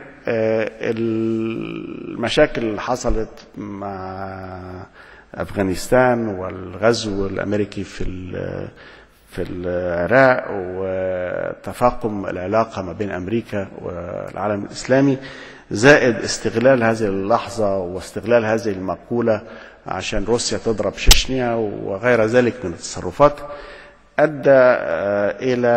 [SPEAKER 1] المشاكل اللي حصلت مع أفغانستان والغزو الأمريكي في العراق وتفاقم العلاقة ما بين أمريكا والعالم الإسلامي، زائد استغلال هذه اللحظة واستغلال هذه المقولة عشان روسيا تضرب شيشنيا وغير ذلك من التصرفات، أدى إلى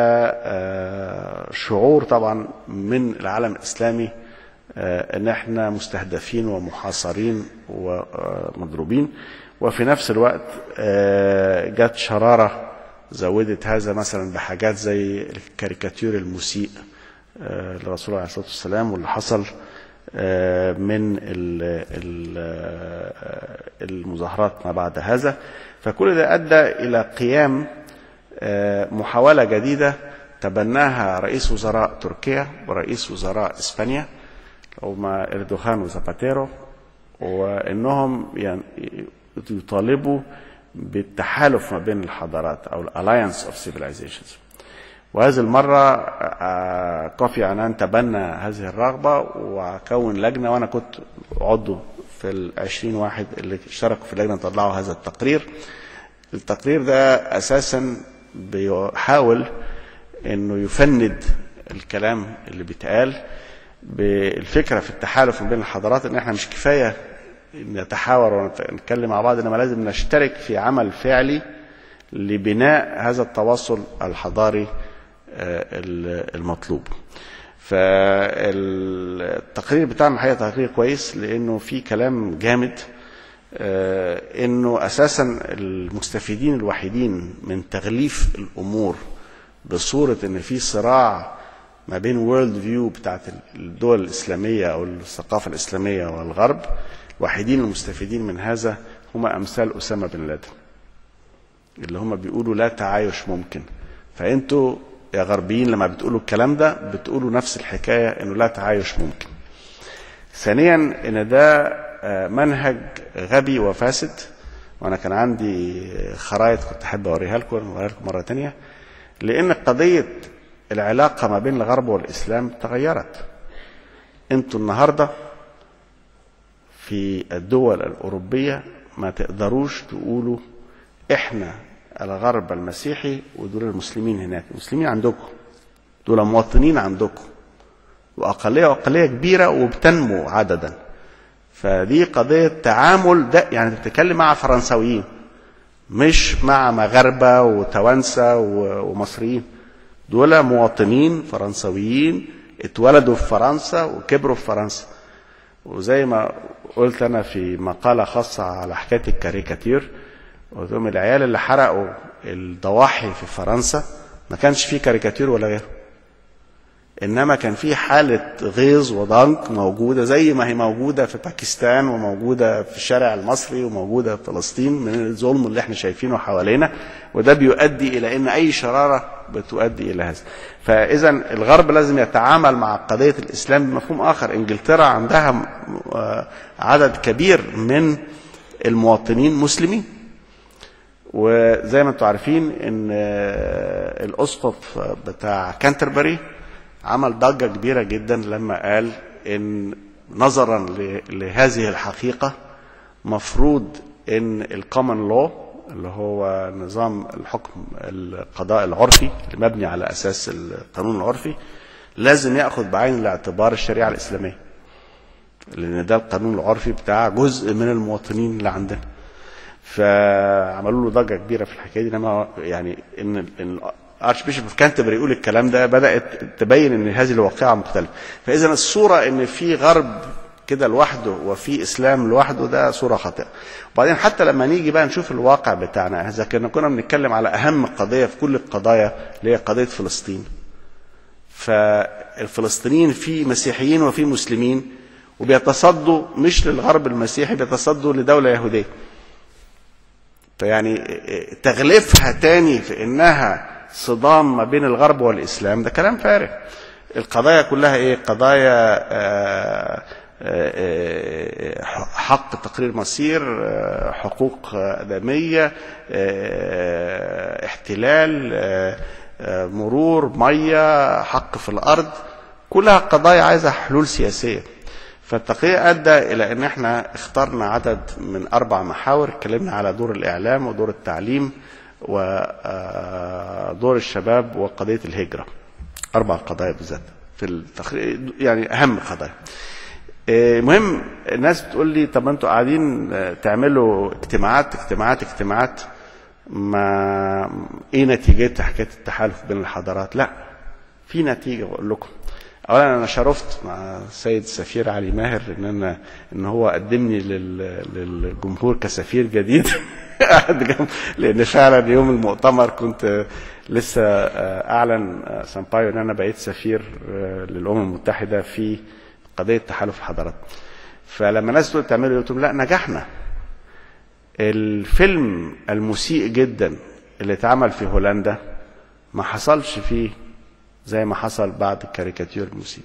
[SPEAKER 1] شعور طبعا من العالم الإسلامي أن احنا مستهدفين ومحاصرين ومضروبين. وفي نفس الوقت جت شرارة زودت هذا مثلا بحاجات زي الكاريكاتير المسيء للرسول عليه الصلاة والسلام، واللي حصل من المظاهرات ما بعد هذا. فكل ده أدى إلى قيام محاولة جديدة تبناها رئيس وزراء تركيا ورئيس وزراء إسبانيا هما إردوغان وزاباتيرو، وإنهم يطالبوا بالتحالف ما بين الحضارات أو Alliance of Civilizations. وهذه المرة كوفي عنان تبنى هذه الرغبة وكون لجنة، وأنا كنت عضو في 20 واحد اللي اشتركوا في اللجنة طلعوا هذا التقرير. التقرير ده أساسا بيحاول أنه يفند الكلام اللي بيتقال بالفكرة في التحالف ما بين الحضارات، أن احنا مش كفاية نتحاور ونتكلم مع بعض، إنما لازم نشترك في عمل فعلي لبناء هذا التواصل الحضاري المطلوب. فالتقرير بتاعنا الحقيقة تقرير كويس، لأنه في كلام جامد، إنه أساسا المستفيدين الوحيدين من تغليف الأمور بصورة إن في صراع ما بين وورلد فيو بتاعت الدول الإسلامية أو الثقافة الإسلامية والغرب، الوحيدين المستفيدين من هذا هم أمثال أسامة بن لادن، اللي هم بيقولوا لا تعايش ممكن. فأنتوا يا غربيين لما بتقولوا الكلام ده بتقولوا نفس الحكاية، إنه لا تعايش ممكن. ثانيا إن ده منهج غبي وفاسد، وأنا كان عندي خرائط كنت أحب أوريها لكم مرة تانية، لأن قضية العلاقة ما بين الغرب والإسلام تغيرت. أنتوا النهاردة في الدول الأوروبية ما تقدروش تقولوا إحنا الغرب المسيحي ودول المسلمين هناك. المسلمين عندكم، دول مواطنين عندكم، وأقلية كبيرة وبتنمو عددا. فدي قضية تعامل، ده يعني بتتكلم مع فرنساويين مش مع مغاربة وتوانسة ومصريين، دول مواطنين فرنساويين اتولدوا في فرنسا وكبروا في فرنسا. وزي ما قلت انا في مقالة خاصة على حكاية الكاريكاتير، قلت لهم العيال اللي حرقوا الضواحي في فرنسا ما كانش فيه كاريكاتير ولا غيره، انما كان في حالة غيظ وضنك موجودة زي ما هي موجودة في باكستان وموجودة في الشارع المصري وموجودة في فلسطين من الظلم اللي احنا شايفينه حوالينا، وده بيؤدي الى ان اي شرارة بتؤدي الى هذا. فاذا الغرب لازم يتعامل مع قضية الاسلام بمفهوم اخر. انجلترا عندها عدد كبير من المواطنين مسلمين، وزي ما انتم عارفين ان الاسقف بتاع كانتربري عمل ضجة كبيرة جدا لما قال ان نظرا لهذه الحقيقة مفروض ان الكومن لو اللي هو نظام الحكم القضاء العرفي اللي مبني على اساس القانون العرفي لازم ياخذ بعين الاعتبار الشريعة الاسلامية، لان ده القانون العرفي بتاع جزء من المواطنين اللي عندنا. فعملوا له ضجة كبيرة في الحكاية دي، لما يعني ان ارش بيشوب اوف كانتربري يقول الكلام ده بدات تبين ان هذه الواقعه مختلفه. فاذا الصوره ان في غرب كده لوحده وفي اسلام لوحده ده صوره خاطئه. وبعدين حتى لما نيجي بقى نشوف الواقع بتاعنا، اذا كنا بنتكلم على اهم قضيه في كل القضايا اللي هي قضيه فلسطين، فالفلسطينيين في مسيحيين وفي مسلمين، وبيتصدوا مش للغرب المسيحي، بيتصدوا لدوله يهوديه. فيعني تغليفها تاني في انها صدام ما بين الغرب والإسلام ده كلام فارغ. القضايا كلها ايه؟ قضايا حق تقرير مصير، حقوق آدمية، احتلال، مرور، مية، حق في الأرض، كلها قضايا عايزة حلول سياسية. فالتقية أدى إلى أن احنا اخترنا عدد من 4 محاور. اتكلمنا على دور الإعلام ودور التعليم ودور الشباب وقضية الهجرة. 4 قضايا بالذات في التقرير، يعني أهم قضايا. مهم الناس بتقول لي طب انتوا قاعدين تعملوا اجتماعات، ما ايه نتيجة حكاية التحالف بين الحضارات؟ لا، في نتيجة بقول لكم. اولا انا شرفت مع السيد السفير علي ماهر ان هو قدمني للجمهور كسفير جديد لان فعلا يوم المؤتمر كنت لسه اعلن سامبايو ان انا بقيت سفير للامم المتحده في قضيه تحالف الحضارات. فلما الناس تقول تعملوا، قلت لهم لا، نجحنا. الفيلم المسيء جدا اللي اتعمل في هولندا ما حصلش فيه زي ما حصل بعد الكاريكاتير المسيء.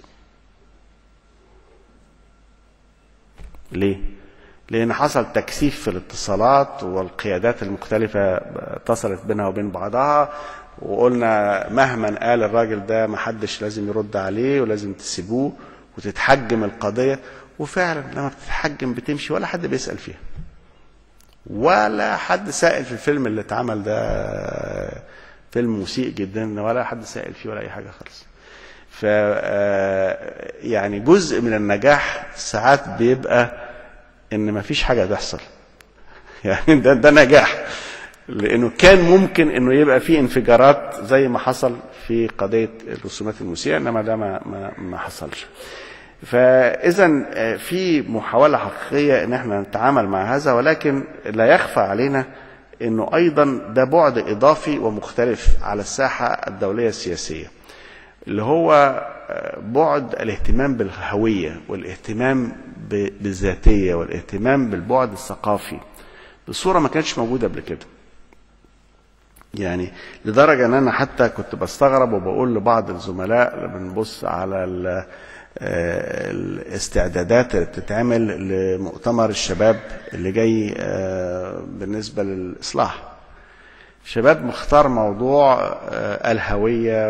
[SPEAKER 1] ليه؟ لأن حصل تكثيف في الاتصالات، والقيادات المختلفة اتصلت بينها وبين بعضها، وقلنا مهما قال الراجل ده محدش لازم يرد عليه ولازم تسيبوه وتتحجم القضية. وفعلا لما بتتحجم بتمشي، ولا حد بيسأل فيها، ولا حد سائل في الفيلم اللي اتعمل ده. فيلم مسيء جدا، ولا حد سائل فيه ولا اي حاجه خالص. ف يعني جزء من النجاح ساعات بيبقى ان ما فيش حاجه تحصل. يعني ده نجاح، لانه كان ممكن انه يبقى فيه انفجارات زي ما حصل في قضيه الرسومات المسيئه، انما ده ما حصلش. فاذا في محاوله حقيقيه ان احنا نتعامل مع هذا، ولكن لا يخفى علينا انه ايضا ده بعد اضافي ومختلف على الساحه الدوليه السياسيه، اللي هو بعد الاهتمام بالهويه والاهتمام بالذاتيه والاهتمام بالبعد الثقافي بصوره ما كانتش موجوده قبل كده. يعني لدرجه ان انا حتى كنت بستغرب وبقول لبعض الزملاء لما نبص على الاستعدادات اللي بتتعمل لمؤتمر الشباب اللي جاي بالنسبة للإصلاح، الشباب مختار موضوع الهوية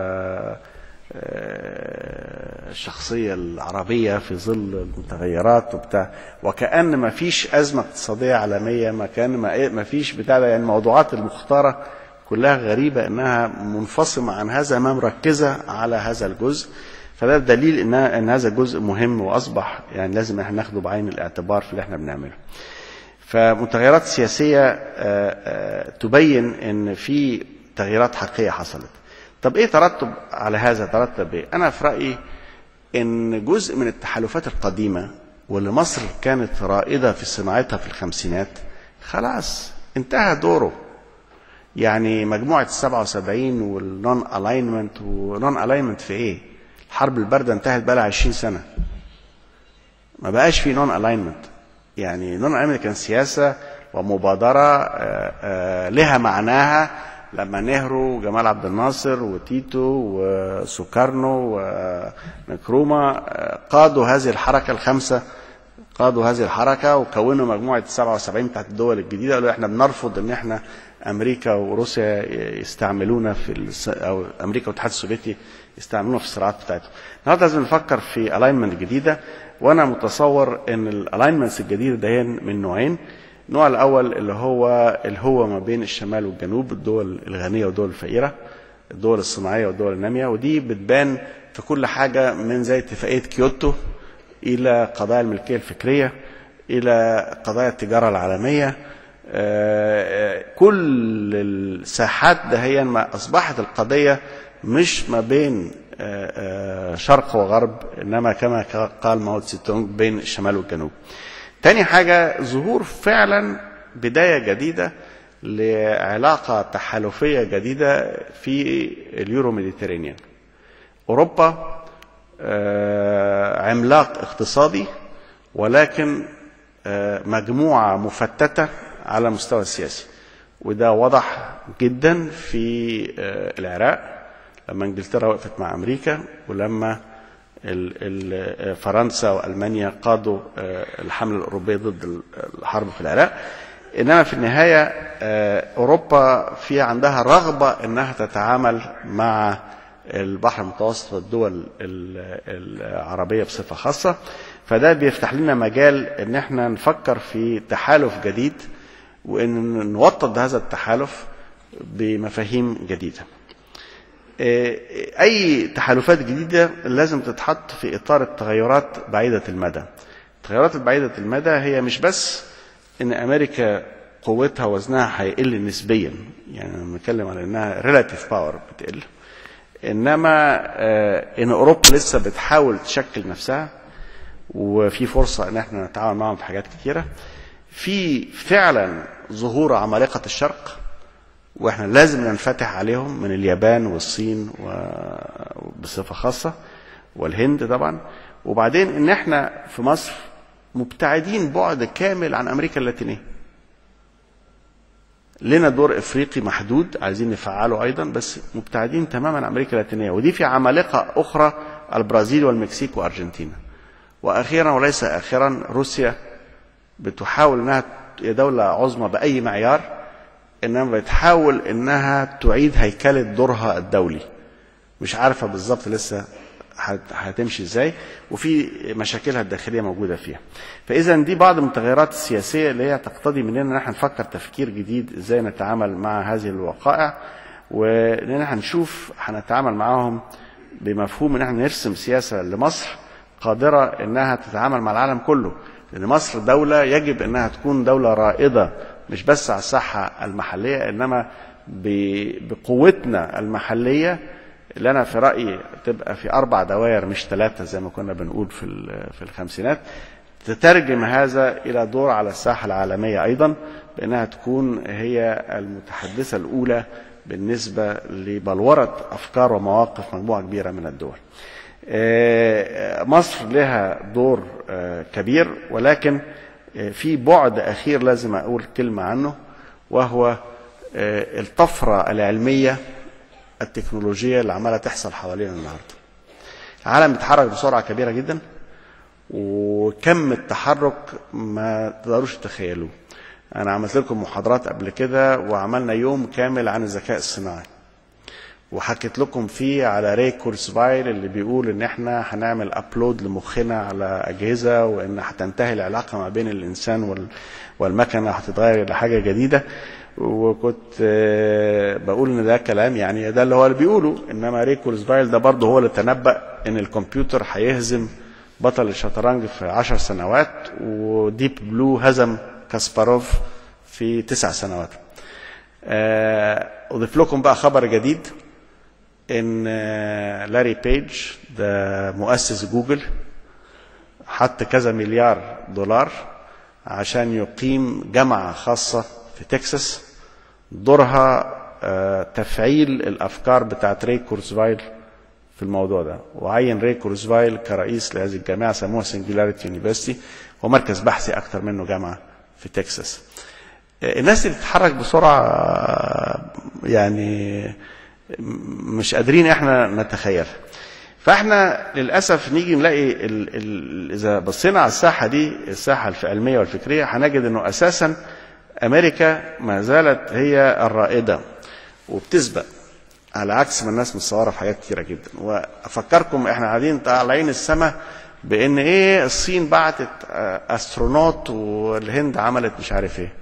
[SPEAKER 1] والشخصية العربية في ظل المتغيرات وبتاع، وكأن ما فيش أزمة اقتصادية عالمية، ما فيش بتاع ده. يعني الموضوعات المختارة كلها غريبة انها منفصمة عن هذا، ما مركزة على هذا الجزء. فده دليل ان هذا جزء مهم، واصبح يعني لازم احنا ناخده بعين الاعتبار في اللي احنا بنعمله. فمتغيرات سياسيه تبين ان في تغييرات حقيقيه حصلت. طب ايه ترتب على هذا؟ ترتب ايه؟ انا في رايي ان جزء من التحالفات القديمه واللي مصر كانت رائدة في صناعتها في الخمسينات خلاص انتهى دوره. يعني مجموعة 77 والنون الاينمنت، ونون الاينمنت في ايه؟ الحرب الباردة انتهت بقى لها 20 سنة، ما بقاش في نون الاينمنت. يعني نون الاينمنت كان سياسة ومبادرة لها معناها لما نهرو وجمال عبد الناصر وتيتو وسوكارنو ونكروما قادوا هذه الحركة الخمسة، قادوا هذه الحركة وكونوا مجموعة 77 بتاعت الدول الجديدة. قالوا احنا بنرفض ان احنا امريكا وروسيا يستعملونا او امريكا والاتحاد السوفيتي يستعملونا في الصراعات بتاعتهم. النهارده لازم نفكر في الاينمنت جديدة، وانا متصور ان الالاينمنتس الجديدة ده من نوعين. النوع الاول اللي هو ما بين الشمال والجنوب، الدول الغنية والدول الفقيرة، الدول الصناعية والدول النامية، ودي بتبان في كل حاجة من زي اتفاقية كيوتو إلى قضايا الملكية الفكرية إلى قضايا التجارة العالمية. كل الساحات دهيا ما أصبحت القضية مش ما بين شرق وغرب، إنما كما قال ماو تسي تونغ بين الشمال والجنوب. تاني حاجة ظهور فعلا بداية جديدة لعلاقة تحالفية جديدة في اليورو ميديترينيان. أوروبا عملاق اقتصادي، ولكن مجموعة مفتتة على المستوى السياسي، وده وضح جدا في العراق لما انجلترا وقفت مع امريكا، ولما فرنسا والمانيا قادوا الحملة الاوروبية ضد الحرب في العراق. انما في النهاية اوروبا في عندها رغبة انها تتعامل مع البحر المتوسط والدول العربية بصفة خاصة، فده بيفتح لنا مجال ان احنا نفكر في تحالف جديد، وان نوطد هذا التحالف بمفاهيم جديدة. اي تحالفات جديدة لازم تتحط في اطار التغيرات بعيدة المدى. التغيرات البعيدة المدى هي مش بس ان امريكا قوتها وزنها هيقل نسبيا، يعني بنتكلم على انها relative power بتقل، انما ان اوروبا لسه بتحاول تشكل نفسها، وفي فرصة ان احنا نتعاون معهم في حاجات كتيرة. في فعلا ظهور عمالقة الشرق، واحنا لازم ننفتح عليهم، من اليابان والصين وبصفة خاصة والهند طبعا. وبعدين ان احنا في مصر مبتعدين بعد كامل عن امريكا اللاتينية، لنا دور افريقي محدود عايزين نفعله ايضا، بس مبتعدين تماما عن امريكا اللاتينية. ودي في عمالقة اخرى، البرازيل والمكسيك وارجنتينا. واخيرا وليس اخرا روسيا بتحاول انها دولة عظمى باي معيار، انما بتحاول انها تعيد هيكلة دورها الدولي، مش عارفة بالظبط لسه هتمشي ازاي، وفي مشاكلها الداخلية موجودة فيها. فاذا دي بعض من التغيرات السياسية اللي هي تقتضي مننا ان احنا نفكر تفكير جديد ازاي نتعامل مع هذه الوقائع، وان احنا نشوف هنتعامل معاهم بمفهوم ان احنا نرسم سياسة لمصر قادرة انها تتعامل مع العالم كله. لان مصر دولة يجب انها تكون دولة رائدة مش بس على الساحة المحلية، انما بقوتنا المحلية اللي انا في رأيي تبقى في 4 دوائر مش 3 زي ما كنا بنقول في الخمسينات، تترجم هذا الى دور على الساحة العالمية ايضا، بانها تكون هي المتحدثة الاولى بالنسبة لبلورة افكار ومواقف مجموعة كبيرة من الدول. مصر لها دور كبير، ولكن في بعد اخير لازم اقول كلمة عنه، وهو الطفرة العلمية التكنولوجية اللي عمالة تحصل حوالينا النهاردة. العالم بيتحرك بسرعة كبيرة جدا، وكم التحرك ما تقدروش تتخيلوه. انا عملت لكم محاضرات قبل كده، وعملنا يوم كامل عن الذكاء الصناعي، وحكيت لكم فيه على ري كورسفايل اللي بيقول ان احنا هنعمل ابلود لمخنا على اجهزة، وان هتنتهي العلاقة ما بين الانسان والمكنة، هتتغير لحاجة جديدة. وكنت بقول ان ده كلام يعني ده اللي هو اللي بيقوله، انما ري كورسفايل ده برضه هو اللي تنبأ ان الكمبيوتر هيهزم بطل الشطرنج في 10 سنوات، وديب بلو هزم كاسباروف في 9 سنوات. اضيف لكم بقى خبر جديد، ان لاري بيج ده مؤسس جوجل حط كذا مليار دولار عشان يقيم جامعة خاصة في تكساس دورها تفعيل الأفكار بتاعت ري كورزفايل في الموضوع ده، وعين ري كورزفايل كرئيس لهذه الجامعة سموها سنجولاريتي يونيفرسيتي، ومركز بحثي أكتر منه جامعة في تكساس. الناس اللي بتتحرك بسرعة يعني مش قادرين احنا نتخيلها. فاحنا للأسف نيجي نلاقي إذا بصينا على الساحة دي، الساحة العلمية والفكرية، هنجد انه أساسا أمريكا ما زالت هي الرائدة وبتسبق، على عكس ما الناس متصورة في حاجات كتيرة جدا. وأفكركم احنا قاعدين طالعين السماء بأن ايه، الصين بعتت أسترونوت والهند عملت مش عارف ايه.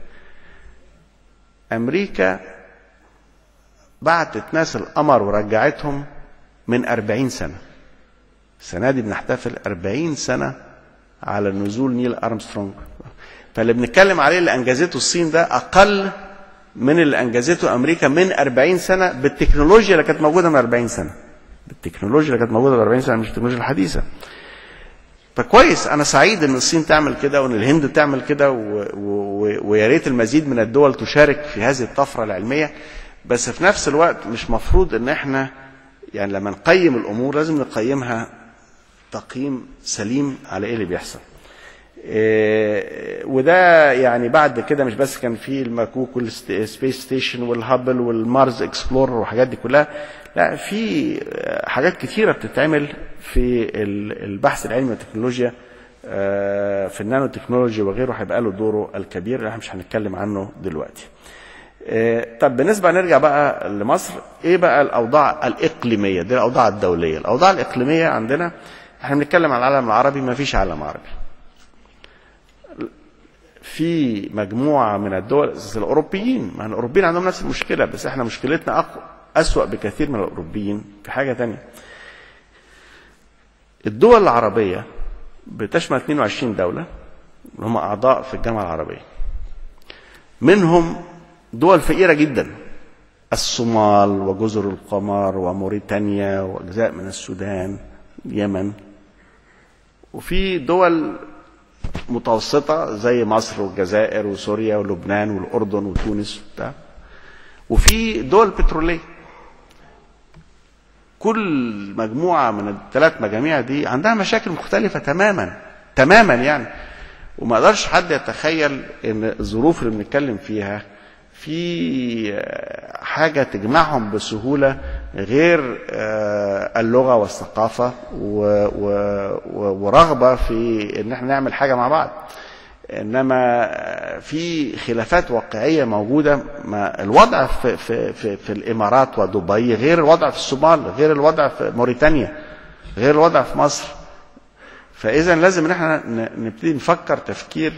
[SPEAKER 1] أمريكا بعتت ناس القمر ورجعتهم من 40 سنة. السنة دي بنحتفل 40 سنة على نزول نيل أرمسترونج. فاللي بنتكلم عليه اللي أنجزته الصين ده أقل من اللي أنجزته أمريكا من 40 سنة بالتكنولوجيا اللي كانت موجودة من 40 سنة. بالتكنولوجيا اللي كانت موجودة من 40 سنة، مش التكنولوجيا الحديثة. فكويس، أنا سعيد إن الصين تعمل كده وإن الهند تعمل كده، ويا ريت المزيد من الدول تشارك في هذه الطفرة العلمية. بس في نفس الوقت مش مفروض إن إحنا يعني لما نقيم الأمور لازم نقيمها تقييم سليم على إيه اللي بيحصل. وده يعني بعد كده مش بس كان في المكوك والسبيس ستيشن والهابل والمارس اكسبلورر والحاجات دي كلها، لا، في حاجات كتيرة بتتعمل في البحث العلمي والتكنولوجيا، في النانو تكنولوجي وغيره، هيبقى له دوره الكبير اللي احنا مش هنتكلم عنه دلوقتي. طب بالنسبة نرجع بقى لمصر، ايه بقى الأوضاع الإقليمية؟ دي الأوضاع الدولية. الأوضاع الإقليمية عندنا احنا بنتكلم عن العالم العربي، ما فيش عالم عربي. في مجموعة من الدول الأوروبيين، ما الأوروبيين عندهم نفس المشكلة، بس احنا مشكلتنا أسوأ بكثير من الأوروبيين في حاجة تانية. الدول العربية بتشمل 22 دولة هم أعضاء في الجامعة العربية، منهم دول فقيرة جدا، الصومال وجزر القمر وموريتانيا وأجزاء من السودان، اليمن. وفي دول متوسطة زي مصر والجزائر وسوريا ولبنان والأردن وتونس وبتاع. وفي دول بترولية. كل مجموعة من الثلاث مجاميع دي عندها مشاكل مختلفة تماما يعني. وما قدرش حد يتخيل ان الظروف اللي بنتكلم فيها في حاجة تجمعهم بسهولة غير اللغة والثقافة ورغبة في ان احنا نعمل حاجة مع بعض. انما في خلافات واقعية موجودة. ما الوضع في الامارات ودبي غير الوضع في الصومال، غير الوضع في موريتانيا، غير الوضع في مصر. فاذا لازم ان احنا نبتدي نفكر تفكير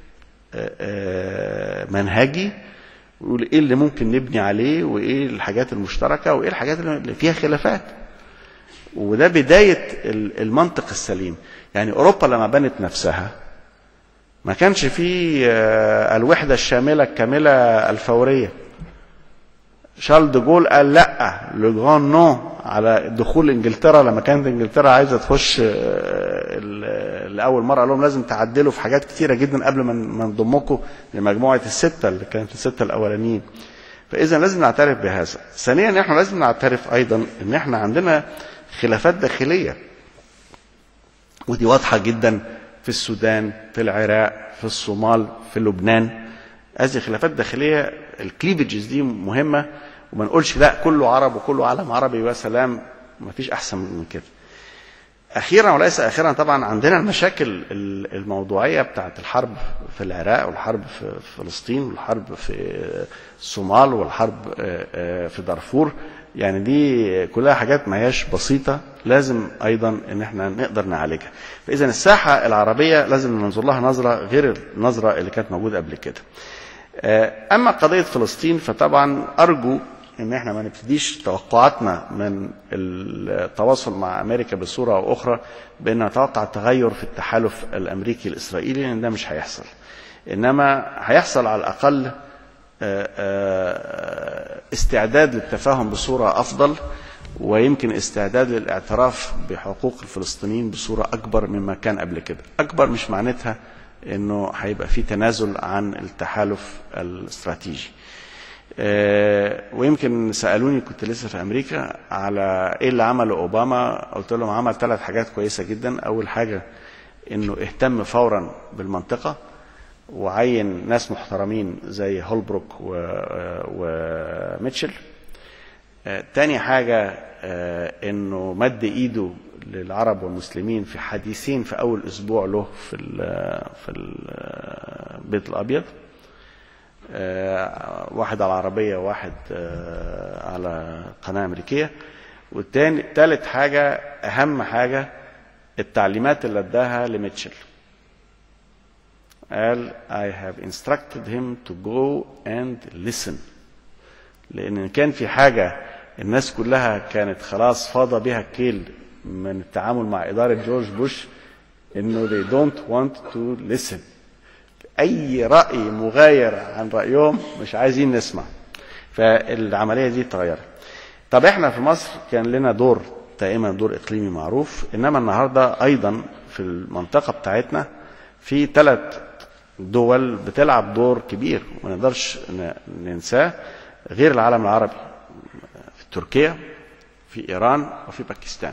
[SPEAKER 1] منهجي، ويقول ايه اللي ممكن نبني عليه، وايه الحاجات المشتركة، وايه الحاجات اللي فيها خلافات. وده بداية المنطق السليم. يعني اوروبا لما بنت نفسها ما كانش فيه الوحدة الشاملة الكاملة الفورية. شارل دي جول قال لا، لو جران نو، على دخول انجلترا. لما كانت انجلترا عايزة تخش لأول مرة قال لهم لازم تعدلوا في حاجات كتيرة جدا قبل ما نضمكم لمجموعة الستة اللي كانت الستة الأولانيين. فإذا لازم نعترف بهذا. ثانيا احنا لازم نعترف أيضا ان احنا عندنا خلافات داخلية، ودي واضحة جدا في السودان، في العراق، في الصومال، في لبنان. هذه خلافات داخلية. الكليفجز دي مهمة، وما نقولش لا كله عرب وكله عالم عربي وسلام، ما فيش أحسن من كده. أخيرا وليس آخرا، طبعا عندنا المشاكل الموضوعية بتاعت الحرب في العراق، والحرب في فلسطين، والحرب في الصومال، والحرب في دارفور. يعني دي كلها حاجات ما هياش بسيطة، لازم أيضا إن احنا نقدر نعالجها. فإذا الساحة العربية لازم ننظر لها نظرة غير النظرة اللي كانت موجودة قبل كده. أما قضية فلسطين فطبعا أرجو إن احنا ما نبتديش توقعاتنا من التواصل مع أمريكا بصورة أو أخرى بأن نتوقع تغير في التحالف الأمريكي الإسرائيلي، لأن ده مش هيحصل. إنما هيحصل على الأقل استعداد للتفاهم بصورة أفضل، ويمكن استعداد للاعتراف بحقوق الفلسطينيين بصورة أكبر مما كان قبل كده. أكبر مش معناتها إنه هيبقى في تنازل عن التحالف الاستراتيجي. ويمكن سألوني، كنت لسه في أمريكا، على إيه اللي عمله أوباما. قلت لهم عمل 3 حاجات كويسة جدا. أول حاجة إنه اهتم فورا بالمنطقة وعين ناس محترمين زي هولبروك وميتشل. تاني حاجة إنه مد إيده للعرب والمسلمين في حديثين في أول أسبوع له في البيت الأبيض، واحد على العربية وواحد على قناة أمريكية. تالت حاجة، أهم حاجة، التعليمات اللي اداها لميتشل. قال I have instructed him to go and listen. لأن كان في حاجة الناس كلها كانت خلاص فاضة بها الكيل من التعامل مع إدارة جورج بوش، إنه they don't want to listen. أي رأي مغاير عن رأيهم مش عايزين نسمع. فالعملية دي تغيرت. طب احنا في مصر كان لنا دور دائما، دور إقليمي معروف، إنما النهاردة أيضا في المنطقة بتاعتنا في 3 دول بتلعب دور كبير ما نقدرش ننساه غير العالم العربي. في تركيا، في إيران، وفي باكستان.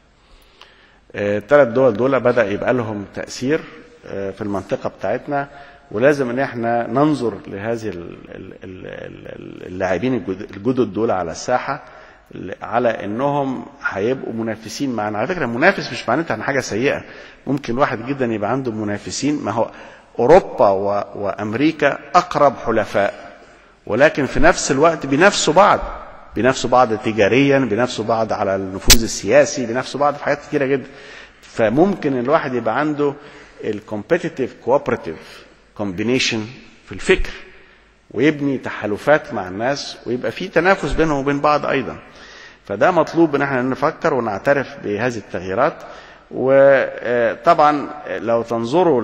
[SPEAKER 1] 3 دول بدأ يبقى لهم تأثير في المنطقة بتاعتنا، ولازم ان احنا ننظر لهذه اللاعبين الجدد دول على الساحة على انهم هيبقوا منافسين معنا. على فكرة المنافس مش معناتها عن حاجة سيئة، ممكن واحد جدا يبقى عنده منافسين. ما هو اوروبا وامريكا اقرب حلفاء، ولكن في نفس الوقت بينافسوا بعض تجاريا، بينافسوا بعض على النفوذ السياسي، بينافسوا بعض في حاجات كتيرة جدا. فممكن الواحد يبقى عنده الكومبيتيتيف كوبراتيف كومبينيشن في الفكر، ويبني تحالفات مع الناس، ويبقى في تنافس بينهم وبين بعض ايضا. فده مطلوب ان احنا نفكر ونعترف بهذه التغييرات. وطبعا لو تنظروا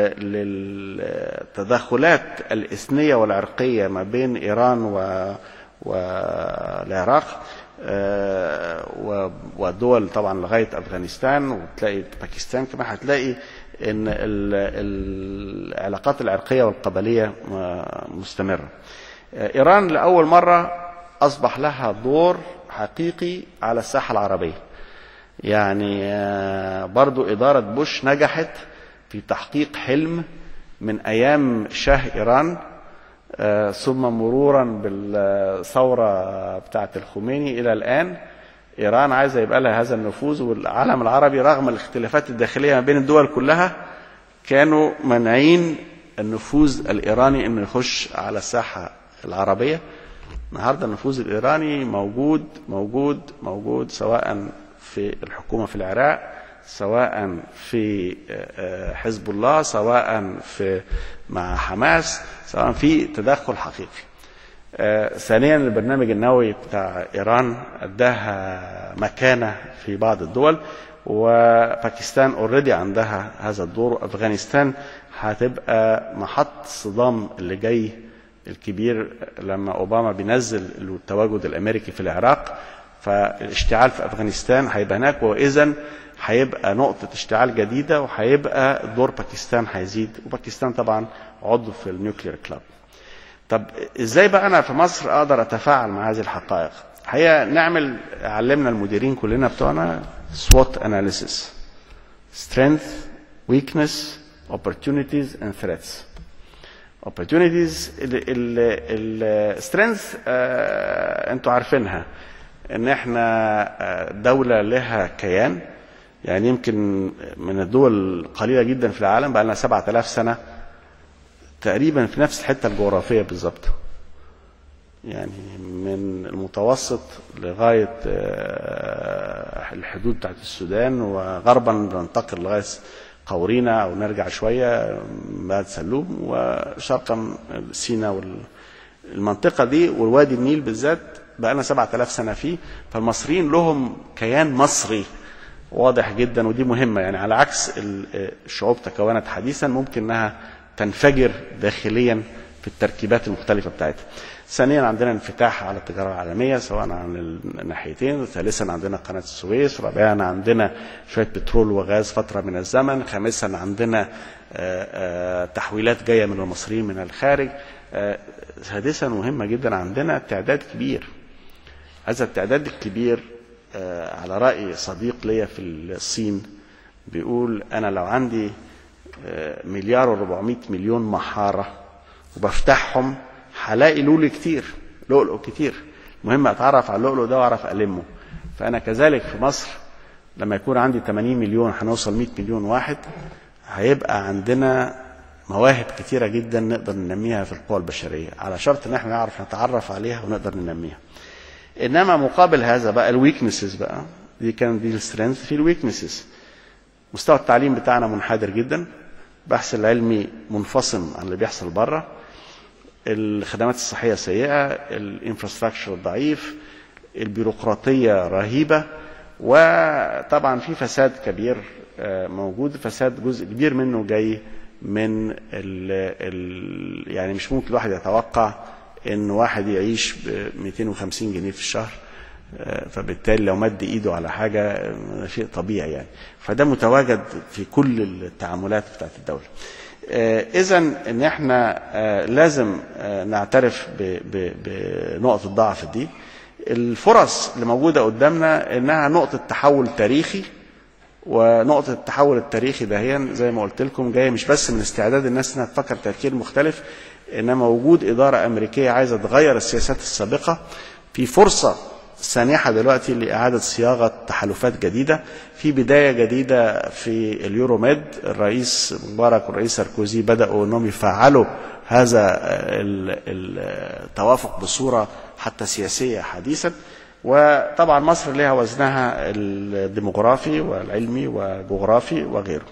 [SPEAKER 1] للتدخلات الإثنية والعرقية ما بين إيران والعراق والدول طبعا لغاية أفغانستان، وتلاقي باكستان كمان، هتلاقي ان العلاقات العرقية والقبلية مستمرة. إيران لأول مرة أصبح لها دور حقيقي على الساحة العربية. يعني برضو إدارة بوش نجحت في تحقيق حلم من أيام شاه إيران، ثم مرورا بالثورة بتاعة الخميني إلى الآن. إيران عايزة يبقى لها هذا النفوذ، والعالم العربي رغم الاختلافات الداخلية ما بين الدول كلها كانوا منعين النفوذ الإيراني إنه يخش على الساحة العربية. النهارده النفوذ الإيراني موجود سواء في الحكومة في العراق، سواء في حزب الله، سواء في مع حماس، سواء في تدخل حقيقي. ثانيا البرنامج النووي بتاع إيران أداها مكانة في بعض الدول، وباكستان اوريدي عندها هذا الدور، وأفغانستان هتبقى محط الصدام اللي جاي الكبير لما أوباما بينزل التواجد الأمريكي في العراق. فالاشتعال في أفغانستان هيبقى هناك، وإذن هيبقى نقطة اشتعال جديدة، وهيبقى دور باكستان هيزيد، وباكستان طبعا عضو في النيوكلير كلاب. طب ازاي بقى انا في مصر اقدر اتفاعل مع هذه الحقائق؟ هي نعمل، علمنا المديرين كلنا بتوعنا SWOT analysis: strength, weakness, opportunities and threats. opportunities strength انتوا عارفينها، ان احنا دولة لها كيان. يعني يمكن من الدول القليلة جدا في العالم بقى لنا 7000 سنة تقريبا في نفس الحتة الجغرافية بالظبط، يعني من المتوسط لغاية الحدود بتاعت السودان، وغربا ننتقل لغاية قورينا أو نرجع شوية بعد سلوم، وشرقا سيناء والمنطقة دي والوادي النيل بالذات بقى لنا 7000 سنة فيه. فالمصريين لهم كيان مصري واضح جدا، ودي مهمة. يعني على عكس الشعوب تكونت حديثا ممكن انها تنفجر داخليا في التركيبات المختلفة بتاعتها. ثانيا عندنا انفتاح على التجاره العالميه سواء عن الناحيتين. ثالثا عندنا قناه السويس. رابعا عندنا شويه بترول وغاز فتره من الزمن. خامسا عندنا تحويلات جايه من المصريين من الخارج. سادسا مهمه جدا عندنا تعداد كبير. هذا التعداد الكبير على راي صديق ليا في الصين بيقول انا لو عندي 1,400,000,000 محاره وبفتحهم هلاقي لؤلؤ كتير. المهم اتعرف على اللؤلؤ ده واعرف المه. فانا كذلك في مصر لما يكون عندي 80 مليون هنوصل 100 مليون واحد، هيبقى عندنا مواهب كتيره جدا نقدر ننميها في القوى البشريه، على شرط ان احنا نعرف نتعرف عليها ونقدر ننميها. انما مقابل هذا بقى الويكنسز، بقى دي السترينث في الويكنسز. مستوى التعليم بتاعنا منحدر جدا، البحث العلمي منفصل عن اللي بيحصل بره، الخدمات الصحيه سيئه، الانفراستراكشر ضعيف، البيروقراطيه رهيبه، وطبعا في فساد كبير موجود. فساد جزء كبير منه جاي من يعني مش ممكن الواحد يتوقع ان واحد يعيش ب 250 جنيه في الشهر، فبالتالي لو مد ايده على حاجه شيء طبيعي يعني. فده متواجد في كل التعاملات بتاعت الدوله. اذا ان احنا لازم نعترف بنقطه الضعف دي. الفرص اللي موجوده قدامنا انها نقطه تحول تاريخي، ونقطه التحول التاريخي ده زي ما قلت لكم جايه مش بس من استعداد الناس انها تفكر تفكير مختلف، انما وجود اداره امريكيه عايزه تغير السياسات السابقه. في فرصه سانحه دلوقتي لاعاده صياغه تحالفات جديده، في بدايه جديده في اليوروميد. الرئيس مبارك والرئيس ساركوزي بداوا انهم يفعلوا هذا التوافق بصوره حتى سياسيه حديثا. وطبعا مصر لها وزنها الديموغرافي والعلمي والجغرافي وغيره.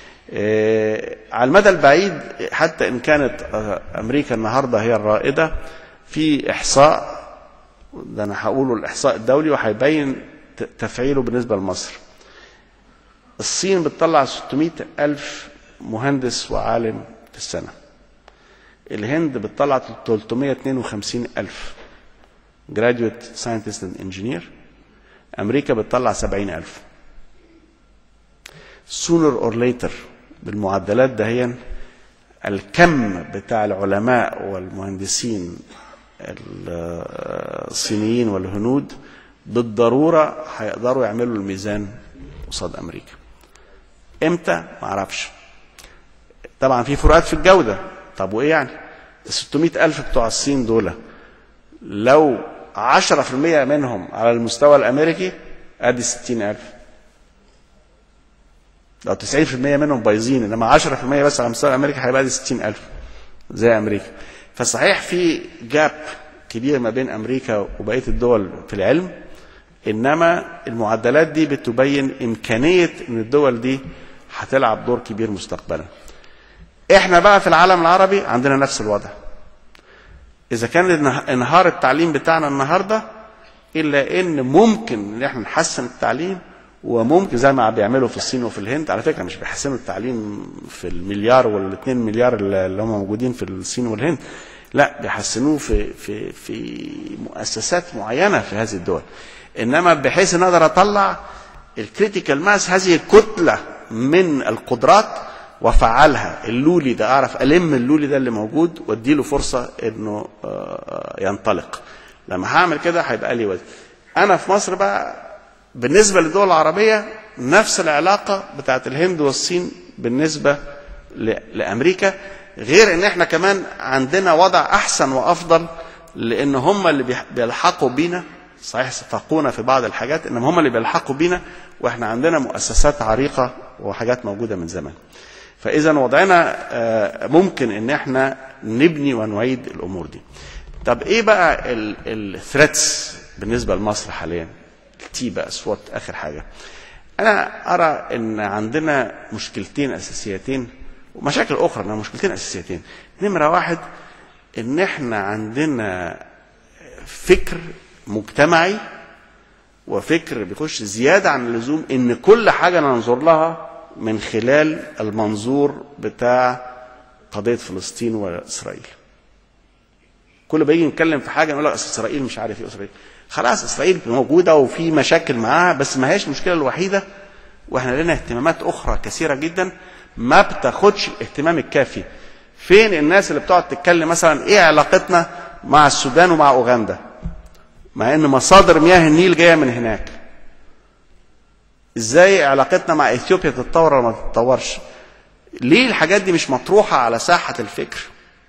[SPEAKER 1] على المدى البعيد حتى ان كانت امريكا النهارده هي الرائده في احصاء، ده انا هقوله الاحصاء الدولي وهيبين تفعيله بالنسبه لمصر. الصين بتطلع 600,000 مهندس وعالم في السنه. الهند بتطلع 352,000 جراديويت ساينتست اند انجينير. امريكا بتطلع 70,000. sooner or later بالمعدلات دهيا الكم بتاع العلماء والمهندسين الصينيين والهنود بالضروره هيقدروا يعملوا الميزان قصاد امريكا. امتى؟ ما اعرفش. طبعا في فروقات في الجوده. طب وايه يعني؟ ال 600,000 بتوع الصين دول لو 10% منهم على المستوى الامريكي ادي 60,000. لو 90% منهم بايظين انما 10% بس على مستوى امريكا هيبقى دي 60,000 زي امريكا. فصحيح في جاب كبير ما بين امريكا وبقيه الدول في العلم، انما المعدلات دي بتبين امكانيه ان الدول دي هتلعب دور كبير مستقبلا. احنا بقى في العالم العربي عندنا نفس الوضع. اذا كان انهار التعليم بتاعنا النهارده، الا ان ممكن ان احنا نحسن التعليم، وممكن زي ما بيعملوا في الصين وفي الهند. على فكره مش بيحسنوا التعليم في المليار ولا 2 مليار اللي هم موجودين في الصين والهند، لا بيحسنوه في مؤسسات معينه في هذه الدول. انما بحيث ان اقدر اطلع الكريتيكال ماس، هذه الكتله من القدرات وافعلها. اللولي ده اعرف الم اللولي ده اللي موجود واديله فرصه انه ينطلق. لما هعمل كده هيبقى لي وزن. انا في مصر بقى بالنسبه للدول العربيه نفس العلاقه بتاعت الهند والصين بالنسبه لامريكا، غير ان احنا كمان عندنا وضع احسن وافضل، لان هم اللي بيلحقوا بينا. صحيح سبقونا في بعض الحاجات، انما هم اللي بيلحقوا بينا، واحنا عندنا مؤسسات عريقه وحاجات موجوده من زمان. فاذا وضعنا ممكن ان احنا نبني ونعيد الامور دي. طب ايه بقى الثريتس بالنسبه لمصر حاليا؟ التي بقى سوات اخر حاجه. انا ارى ان عندنا مشكلتين اساسيتين ومشاكل اخرى، انها مشكلتين اساسيتين. نمره واحد ان احنا عندنا فكر مجتمعي وفكر بيخش زياده عن اللزوم ان كل حاجه ننظر لها من خلال المنظور بتاع قضيه فلسطين واسرائيل. كل ما يجي نتكلم في حاجه نقول لك اسرائيل مش عارف ايه، اسرائيل خلاص اسرائيل موجوده وفي مشاكل معاها، بس ما هيش المشكله الوحيده، واحنا لنا اهتمامات اخرى كثيره جدا ما بتاخدش الاهتمام الكافي. فين الناس اللي بتقعد تتكلم مثلا ايه علاقتنا مع السودان ومع اوغندا، مع ان مصادر مياه النيل جايه من هناك؟ ازاي علاقتنا مع اثيوبيا تتطور ولا ما تتطورش؟ ليه الحاجات دي مش مطروحه على ساحه الفكر؟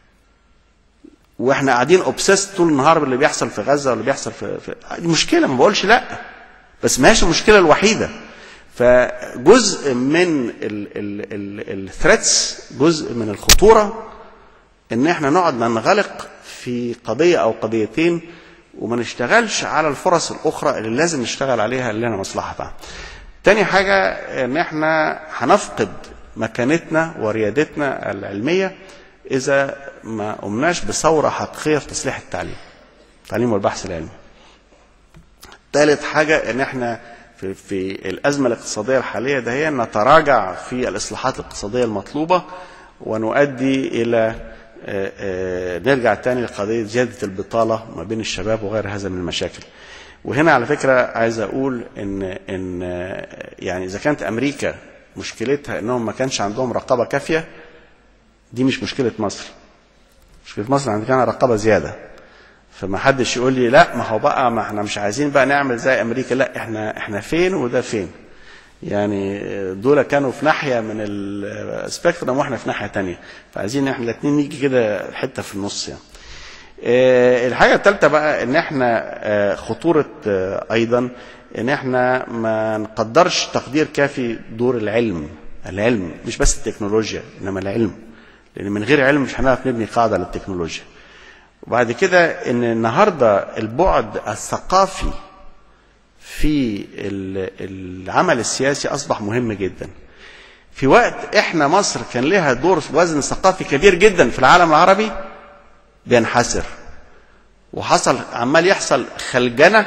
[SPEAKER 1] واحنا قاعدين اوبسيست طول النهار باللي بيحصل في غزه واللي بيحصل في دي مشكله، ما بقولش لا، بس ما هيش المشكله الوحيده. فجزء من الثريتس، جزء من الخطوره ان احنا نقعد ننغلق في قضيه او قضيتين وما نشتغلش على الفرص الاخرى اللي لازم نشتغل عليها اللي لنا مصلحه فيها. تاني حاجه ان احنا هنفقد مكانتنا وريادتنا العلميه اذا ما قمناش بثوره حقيقيه في تصليح التعليم والبحث العلمي. ثالث حاجه ان احنا في الازمه الاقتصاديه الحاليه ده هي نتراجع في الاصلاحات الاقتصاديه المطلوبه ونؤدي الى نرجع تاني لقضيه زياده البطاله ما بين الشباب وغير هذا من المشاكل. وهنا على فكره عايز اقول ان يعني اذا كانت امريكا مشكلتها انهم ما كانش عندهم رقابه كافيه، دي مش مشكله مصر. مشكله مصر عندنا رقابه زياده. فما حدش يقول لي لا ما هو بقى ما احنا مش عايزين بقى نعمل زي امريكا، لا احنا فين وده فين. يعني دول كانوا في ناحيه من السبيكترم واحنا في ناحيه تانية، فعايزين احنا الاثنين نيجي كده حته في النص يعني. الحاجه الثالثه بقى ان احنا خطوره ايضا ان احنا ما نقدرش تقدير كافي دور العلم مش بس التكنولوجيا انما العلم، لان من غير علم مش هنعرف نبني قاعده للتكنولوجيا. وبعد كده ان النهارده البعد الثقافي في العمل السياسي اصبح مهم جدا. في وقت احنا مصر كان لها دور وزن ثقافي كبير جدا في العالم العربي بينحسر، وحصل عمال يحصل خلجنه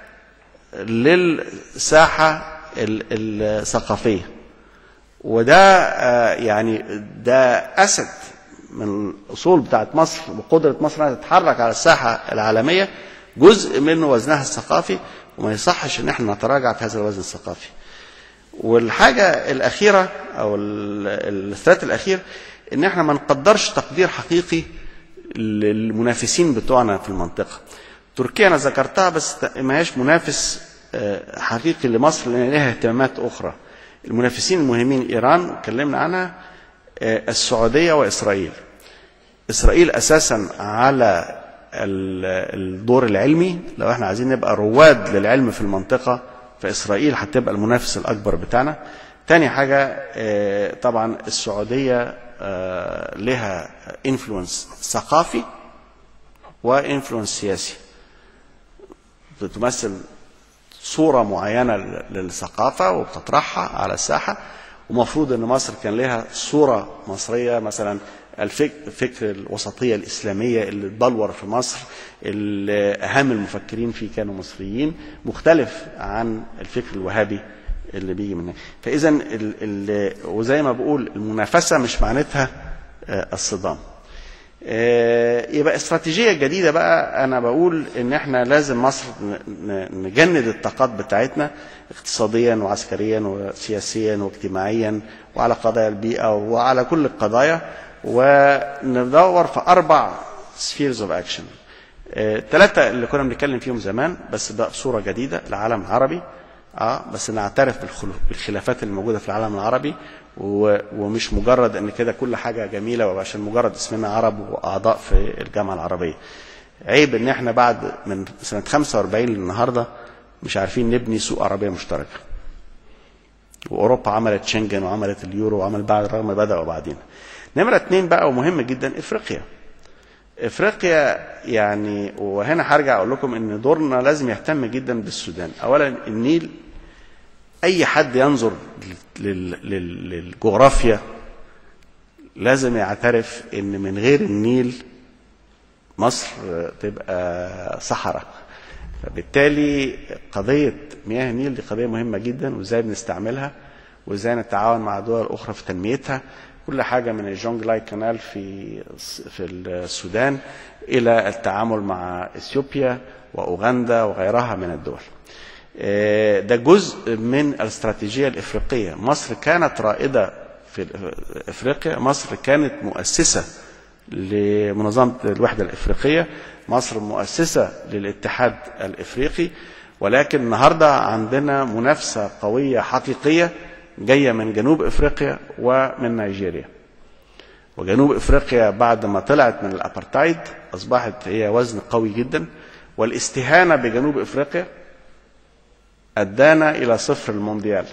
[SPEAKER 1] للساحه الثقافيه، وده يعني ده اسد من الاصول بتاعت مصر وقدره مصر انها تتحرك على الساحه العالميه، جزء منه وزنها الثقافي، وما يصحش ان احنا نتراجع في هذا الوزن الثقافي. والحاجه الاخيره او الثلاث الاخير ان احنا ما نقدرش تقدير حقيقي للمنافسين بتوعنا في المنطقه. تركيا انا ذكرتها بس ما هيش منافس حقيقي لمصر لان لها اهتمامات اخرى. المنافسين المهمين ايران اتكلمنا عنها، السعوديه واسرائيل. اسرائيل اساسا على الدور العلمي، لو احنا عايزين نبقى رواد للعلم في المنطقه فاسرائيل هتبقى المنافس الاكبر بتاعنا. تاني حاجه طبعا السعوديه لها انفلونس ثقافي وانفلونس سياسي، بتمثل صوره معينه للثقافه وبتطرحها على الساحه، ومفروض ان مصر كان لها صوره مصريه، مثلا الفكر الوسطيه الاسلاميه اللي اتبلور في مصر، اللي اهم المفكرين فيه كانوا مصريين، مختلف عن الفكر الوهابي اللي بيجي منه. فاذا وزي ما بقول المنافسه مش معناتها الصدام. يبقى استراتيجيه جديده بقى، انا بقول ان احنا لازم مصر نجند الطاقات بتاعتنا اقتصاديا وعسكريا وسياسيا واجتماعيا وعلى قضايا البيئه وعلى كل القضايا، وندور في 4 spheres of action. 3 اللي كنا بنتكلم فيهم زمان بس بقى بصوره جديده، العالم العربي بس نعترف بالخلافات اللي موجوده في العالم العربي، ومش مجرد ان كده كل حاجه جميله وعشان مجرد اسمنا عرب واعضاء في الجامعه العربيه. عيب ان احنا بعد من سنه 45 للنهارده مش عارفين نبني سوق عربيه مشتركه. واوروبا عملت شنجن وعملت اليورو وعمل بعد رغم بدأوا بعدين. نمره 2 بقى ومهم جدا افريقيا يعني، وهنا هرجع اقول لكم ان دورنا لازم يهتم جدا بالسودان. اولا النيل، اي حد ينظر للجغرافيا لازم يعترف ان من غير النيل مصر تبقى صحراء. فبالتالي قضيه مياه النيل دي قضيه مهمه جدا، وازاي بنستعملها وازاي نتعاون مع دول اخرى في تنميتها. كل حاجة من الجونجلاي كانال في السودان إلى التعامل مع إثيوبيا وأوغندا وغيرها من الدول. ده جزء من الاستراتيجية الإفريقية. مصر كانت رائدة في إفريقيا، مصر كانت مؤسسة لمنظمة الوحدة الإفريقية، مصر مؤسسة للاتحاد الإفريقي، ولكن النهاردة عندنا منافسة قوية حقيقية جاية من جنوب إفريقيا ومن نيجيريا. وجنوب إفريقيا بعد ما طلعت من الأبارتايد أصبحت هي وزن قوي جدا، والاستهانة بجنوب إفريقيا أدانا إلى صفر المونديال.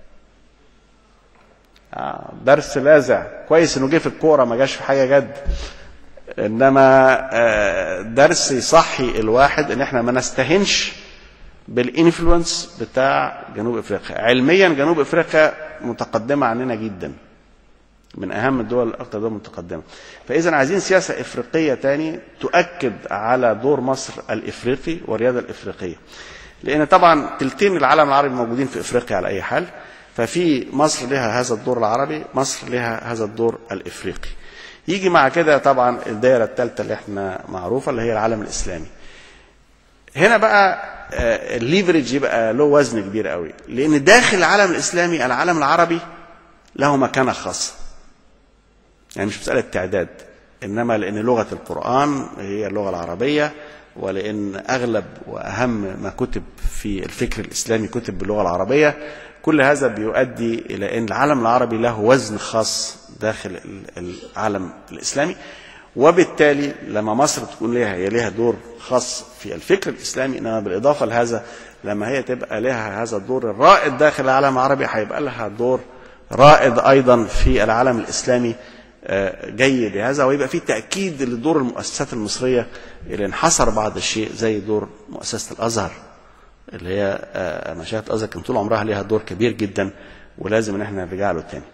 [SPEAKER 1] درس لاذع، كويس إنه جه في الكورة ما جاش في حاجة جد، إنما درس يصحي الواحد إن إحنا ما نستهنش بالإنفلونس بتاع جنوب إفريقيا. علميا جنوب إفريقيا متقدمة عننا جدا، من أهم الدول أكثر دول متقدمة. فإذا عايزين سياسة إفريقية تاني تؤكد على دور مصر الإفريقي والريادة الإفريقية، لأن طبعا تلتين العالم العربي موجودين في إفريقيا على أي حال، ففي مصر لها هذا الدور العربي، مصر لها هذا الدور الإفريقي. يجي مع كده طبعا الدائرة الثالثة اللي احنا معروفة اللي هي العالم الإسلامي. هنا بقى الليفريج يبقى له وزن كبير قوي، لأن داخل العالم الإسلامي العالم العربي له مكانة خاصة. يعني مش مسألة تعداد، إنما لأن لغة القرآن هي اللغة العربية، ولأن أغلب وأهم ما كتب في الفكر الإسلامي كتب باللغة العربية. كل هذا بيؤدي إلى أن العالم العربي له وزن خاص داخل العالم الإسلامي، وبالتالي لما مصر تكون لها دور خاص في الفكر الإسلامي، إنما بالإضافة لهذا لما هي تبقى لها هذا الدور الرائد داخل العالم العربي هيبقى لها دور رائد أيضا في العالم الإسلامي جاي بهذا، ويبقى في تأكيد لدور المؤسسات المصرية اللي انحصر بعض الشيء، زي دور مؤسسة الأزهر اللي هي مشايخ الأزهر كان طول عمرها لها دور كبير جدا، ولازم ان احنا نرجع له تاني.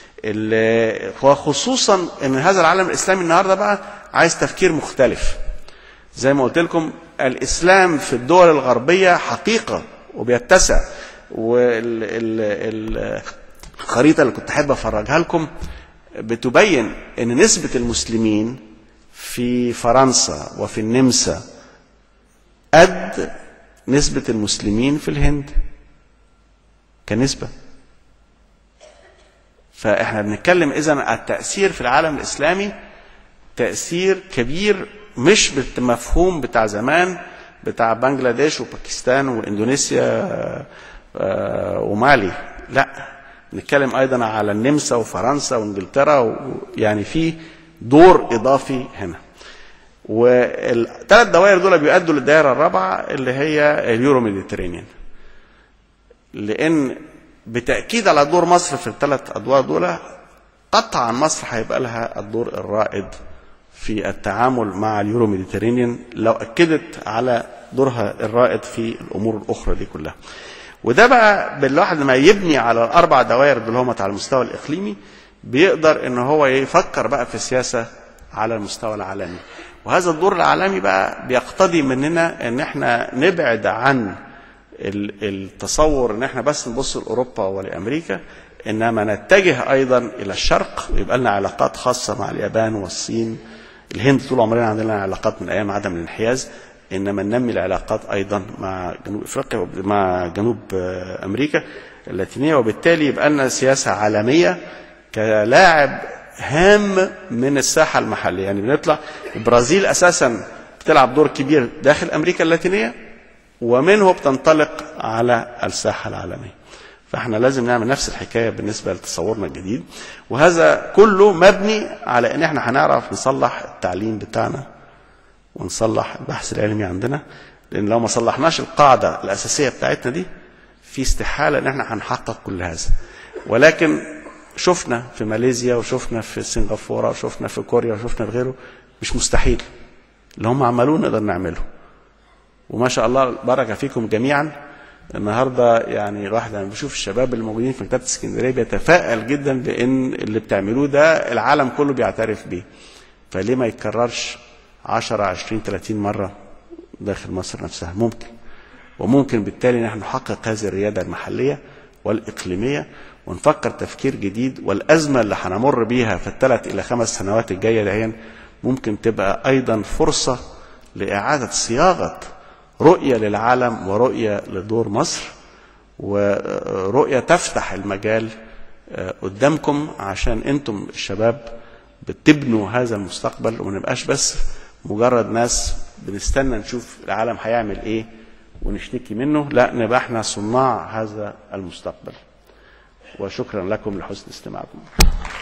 [SPEAKER 1] وخصوصا ان هذا العالم الإسلامي النهارده بقى عايز تفكير مختلف. زي ما قلت لكم الإسلام في الدول الغربية حقيقة وبيتسع، والخريطة اللي كنت أحب أفرجها لكم بتبين ان نسبة المسلمين في فرنسا وفي النمسا قد نسبة المسلمين في الهند كنسبة. فاحنا بنتكلم اذا التأثير في العالم الإسلامي تأثير كبير، مش بالمفهوم بتاع زمان بتاع بنجلاديش وباكستان واندونيسيا ومالي، لا، نتكلم ايضا على النمسا وفرنسا وانجلترا، يعني في دور اضافي هنا. والثلاث دوائر دول بيؤدوا للدائره الرابعه اللي هي اليورو ميديترينيان، لان بتاكيد على دور مصر في الثلاث ادوار دول قطعا مصر هيبقى لها الدور الرائد في التعامل مع اليورو ميديترينيان لو اكدت على دورها الرائد في الامور الاخرى دي كلها. وده بقى بالواحد لما يبني على الاربع دوائر دول هم على المستوى الاقليمي بيقدر ان هو يفكر بقى في السياسه على المستوى العالمي. وهذا الدور العالمي بقى بيقتضي مننا ان احنا نبعد عن التصور ان احنا بس نبص لاوروبا ولامريكا، انما نتجه ايضا الى الشرق، ويبقى لنا علاقات خاصه مع اليابان والصين. الهند طول عمرنا عندنا علاقات من ايام عدم الانحياز، انما ننمي العلاقات ايضا مع جنوب افريقيا مع جنوب امريكا اللاتينيه، وبالتالي يبقى لنا سياسه عالميه كلاعب هام من الساحه المحليه. يعني بنطلع البرازيل اساسا بتلعب دور كبير داخل امريكا اللاتينيه، ومنه بتنطلق على الساحه العالميه. فاحنا لازم نعمل نفس الحكايه بالنسبه لتصورنا الجديد، وهذا كله مبني على ان احنا هنعرف نصلح التعليم بتاعنا ونصلح البحث العلمي عندنا، لان لو ما صلحناش القاعده الاساسيه بتاعتنا دي في استحاله ان احنا هنحقق كل هذا. ولكن شفنا في ماليزيا وشفنا في سنغافوره وشفنا في كوريا وشفنا في غيره، مش مستحيل اللي هم عملوه نقدر نعمله. وما شاء الله بركه فيكم جميعا. النهارده يعني الواحد لما بيشوف الشباب اللي موجودين في مكتبه اسكندريه بيتفائل جدا بان اللي بتعملوه ده العالم كله بيعترف بيه، فليه ما يتكررش 10 20 30 مره داخل مصر نفسها؟ ممكن، وممكن بالتالي نحن نحقق هذه الرياده المحليه والاقليميه، ونفكر تفكير جديد. والأزمة اللي هنمر بيها في ال3 إلى 5 سنوات الجاية دهين ممكن تبقى أيضا فرصة لإعادة صياغة رؤية للعالم ورؤية لدور مصر، ورؤية تفتح المجال قدامكم عشان انتم الشباب بتبنوا هذا المستقبل، وما نبقاش بس مجرد ناس بنستنى نشوف العالم هيعمل ايه ونشتكي منه، لا نبقى احنا صناع هذا المستقبل. وشكرا لكم لحسن استماعكم.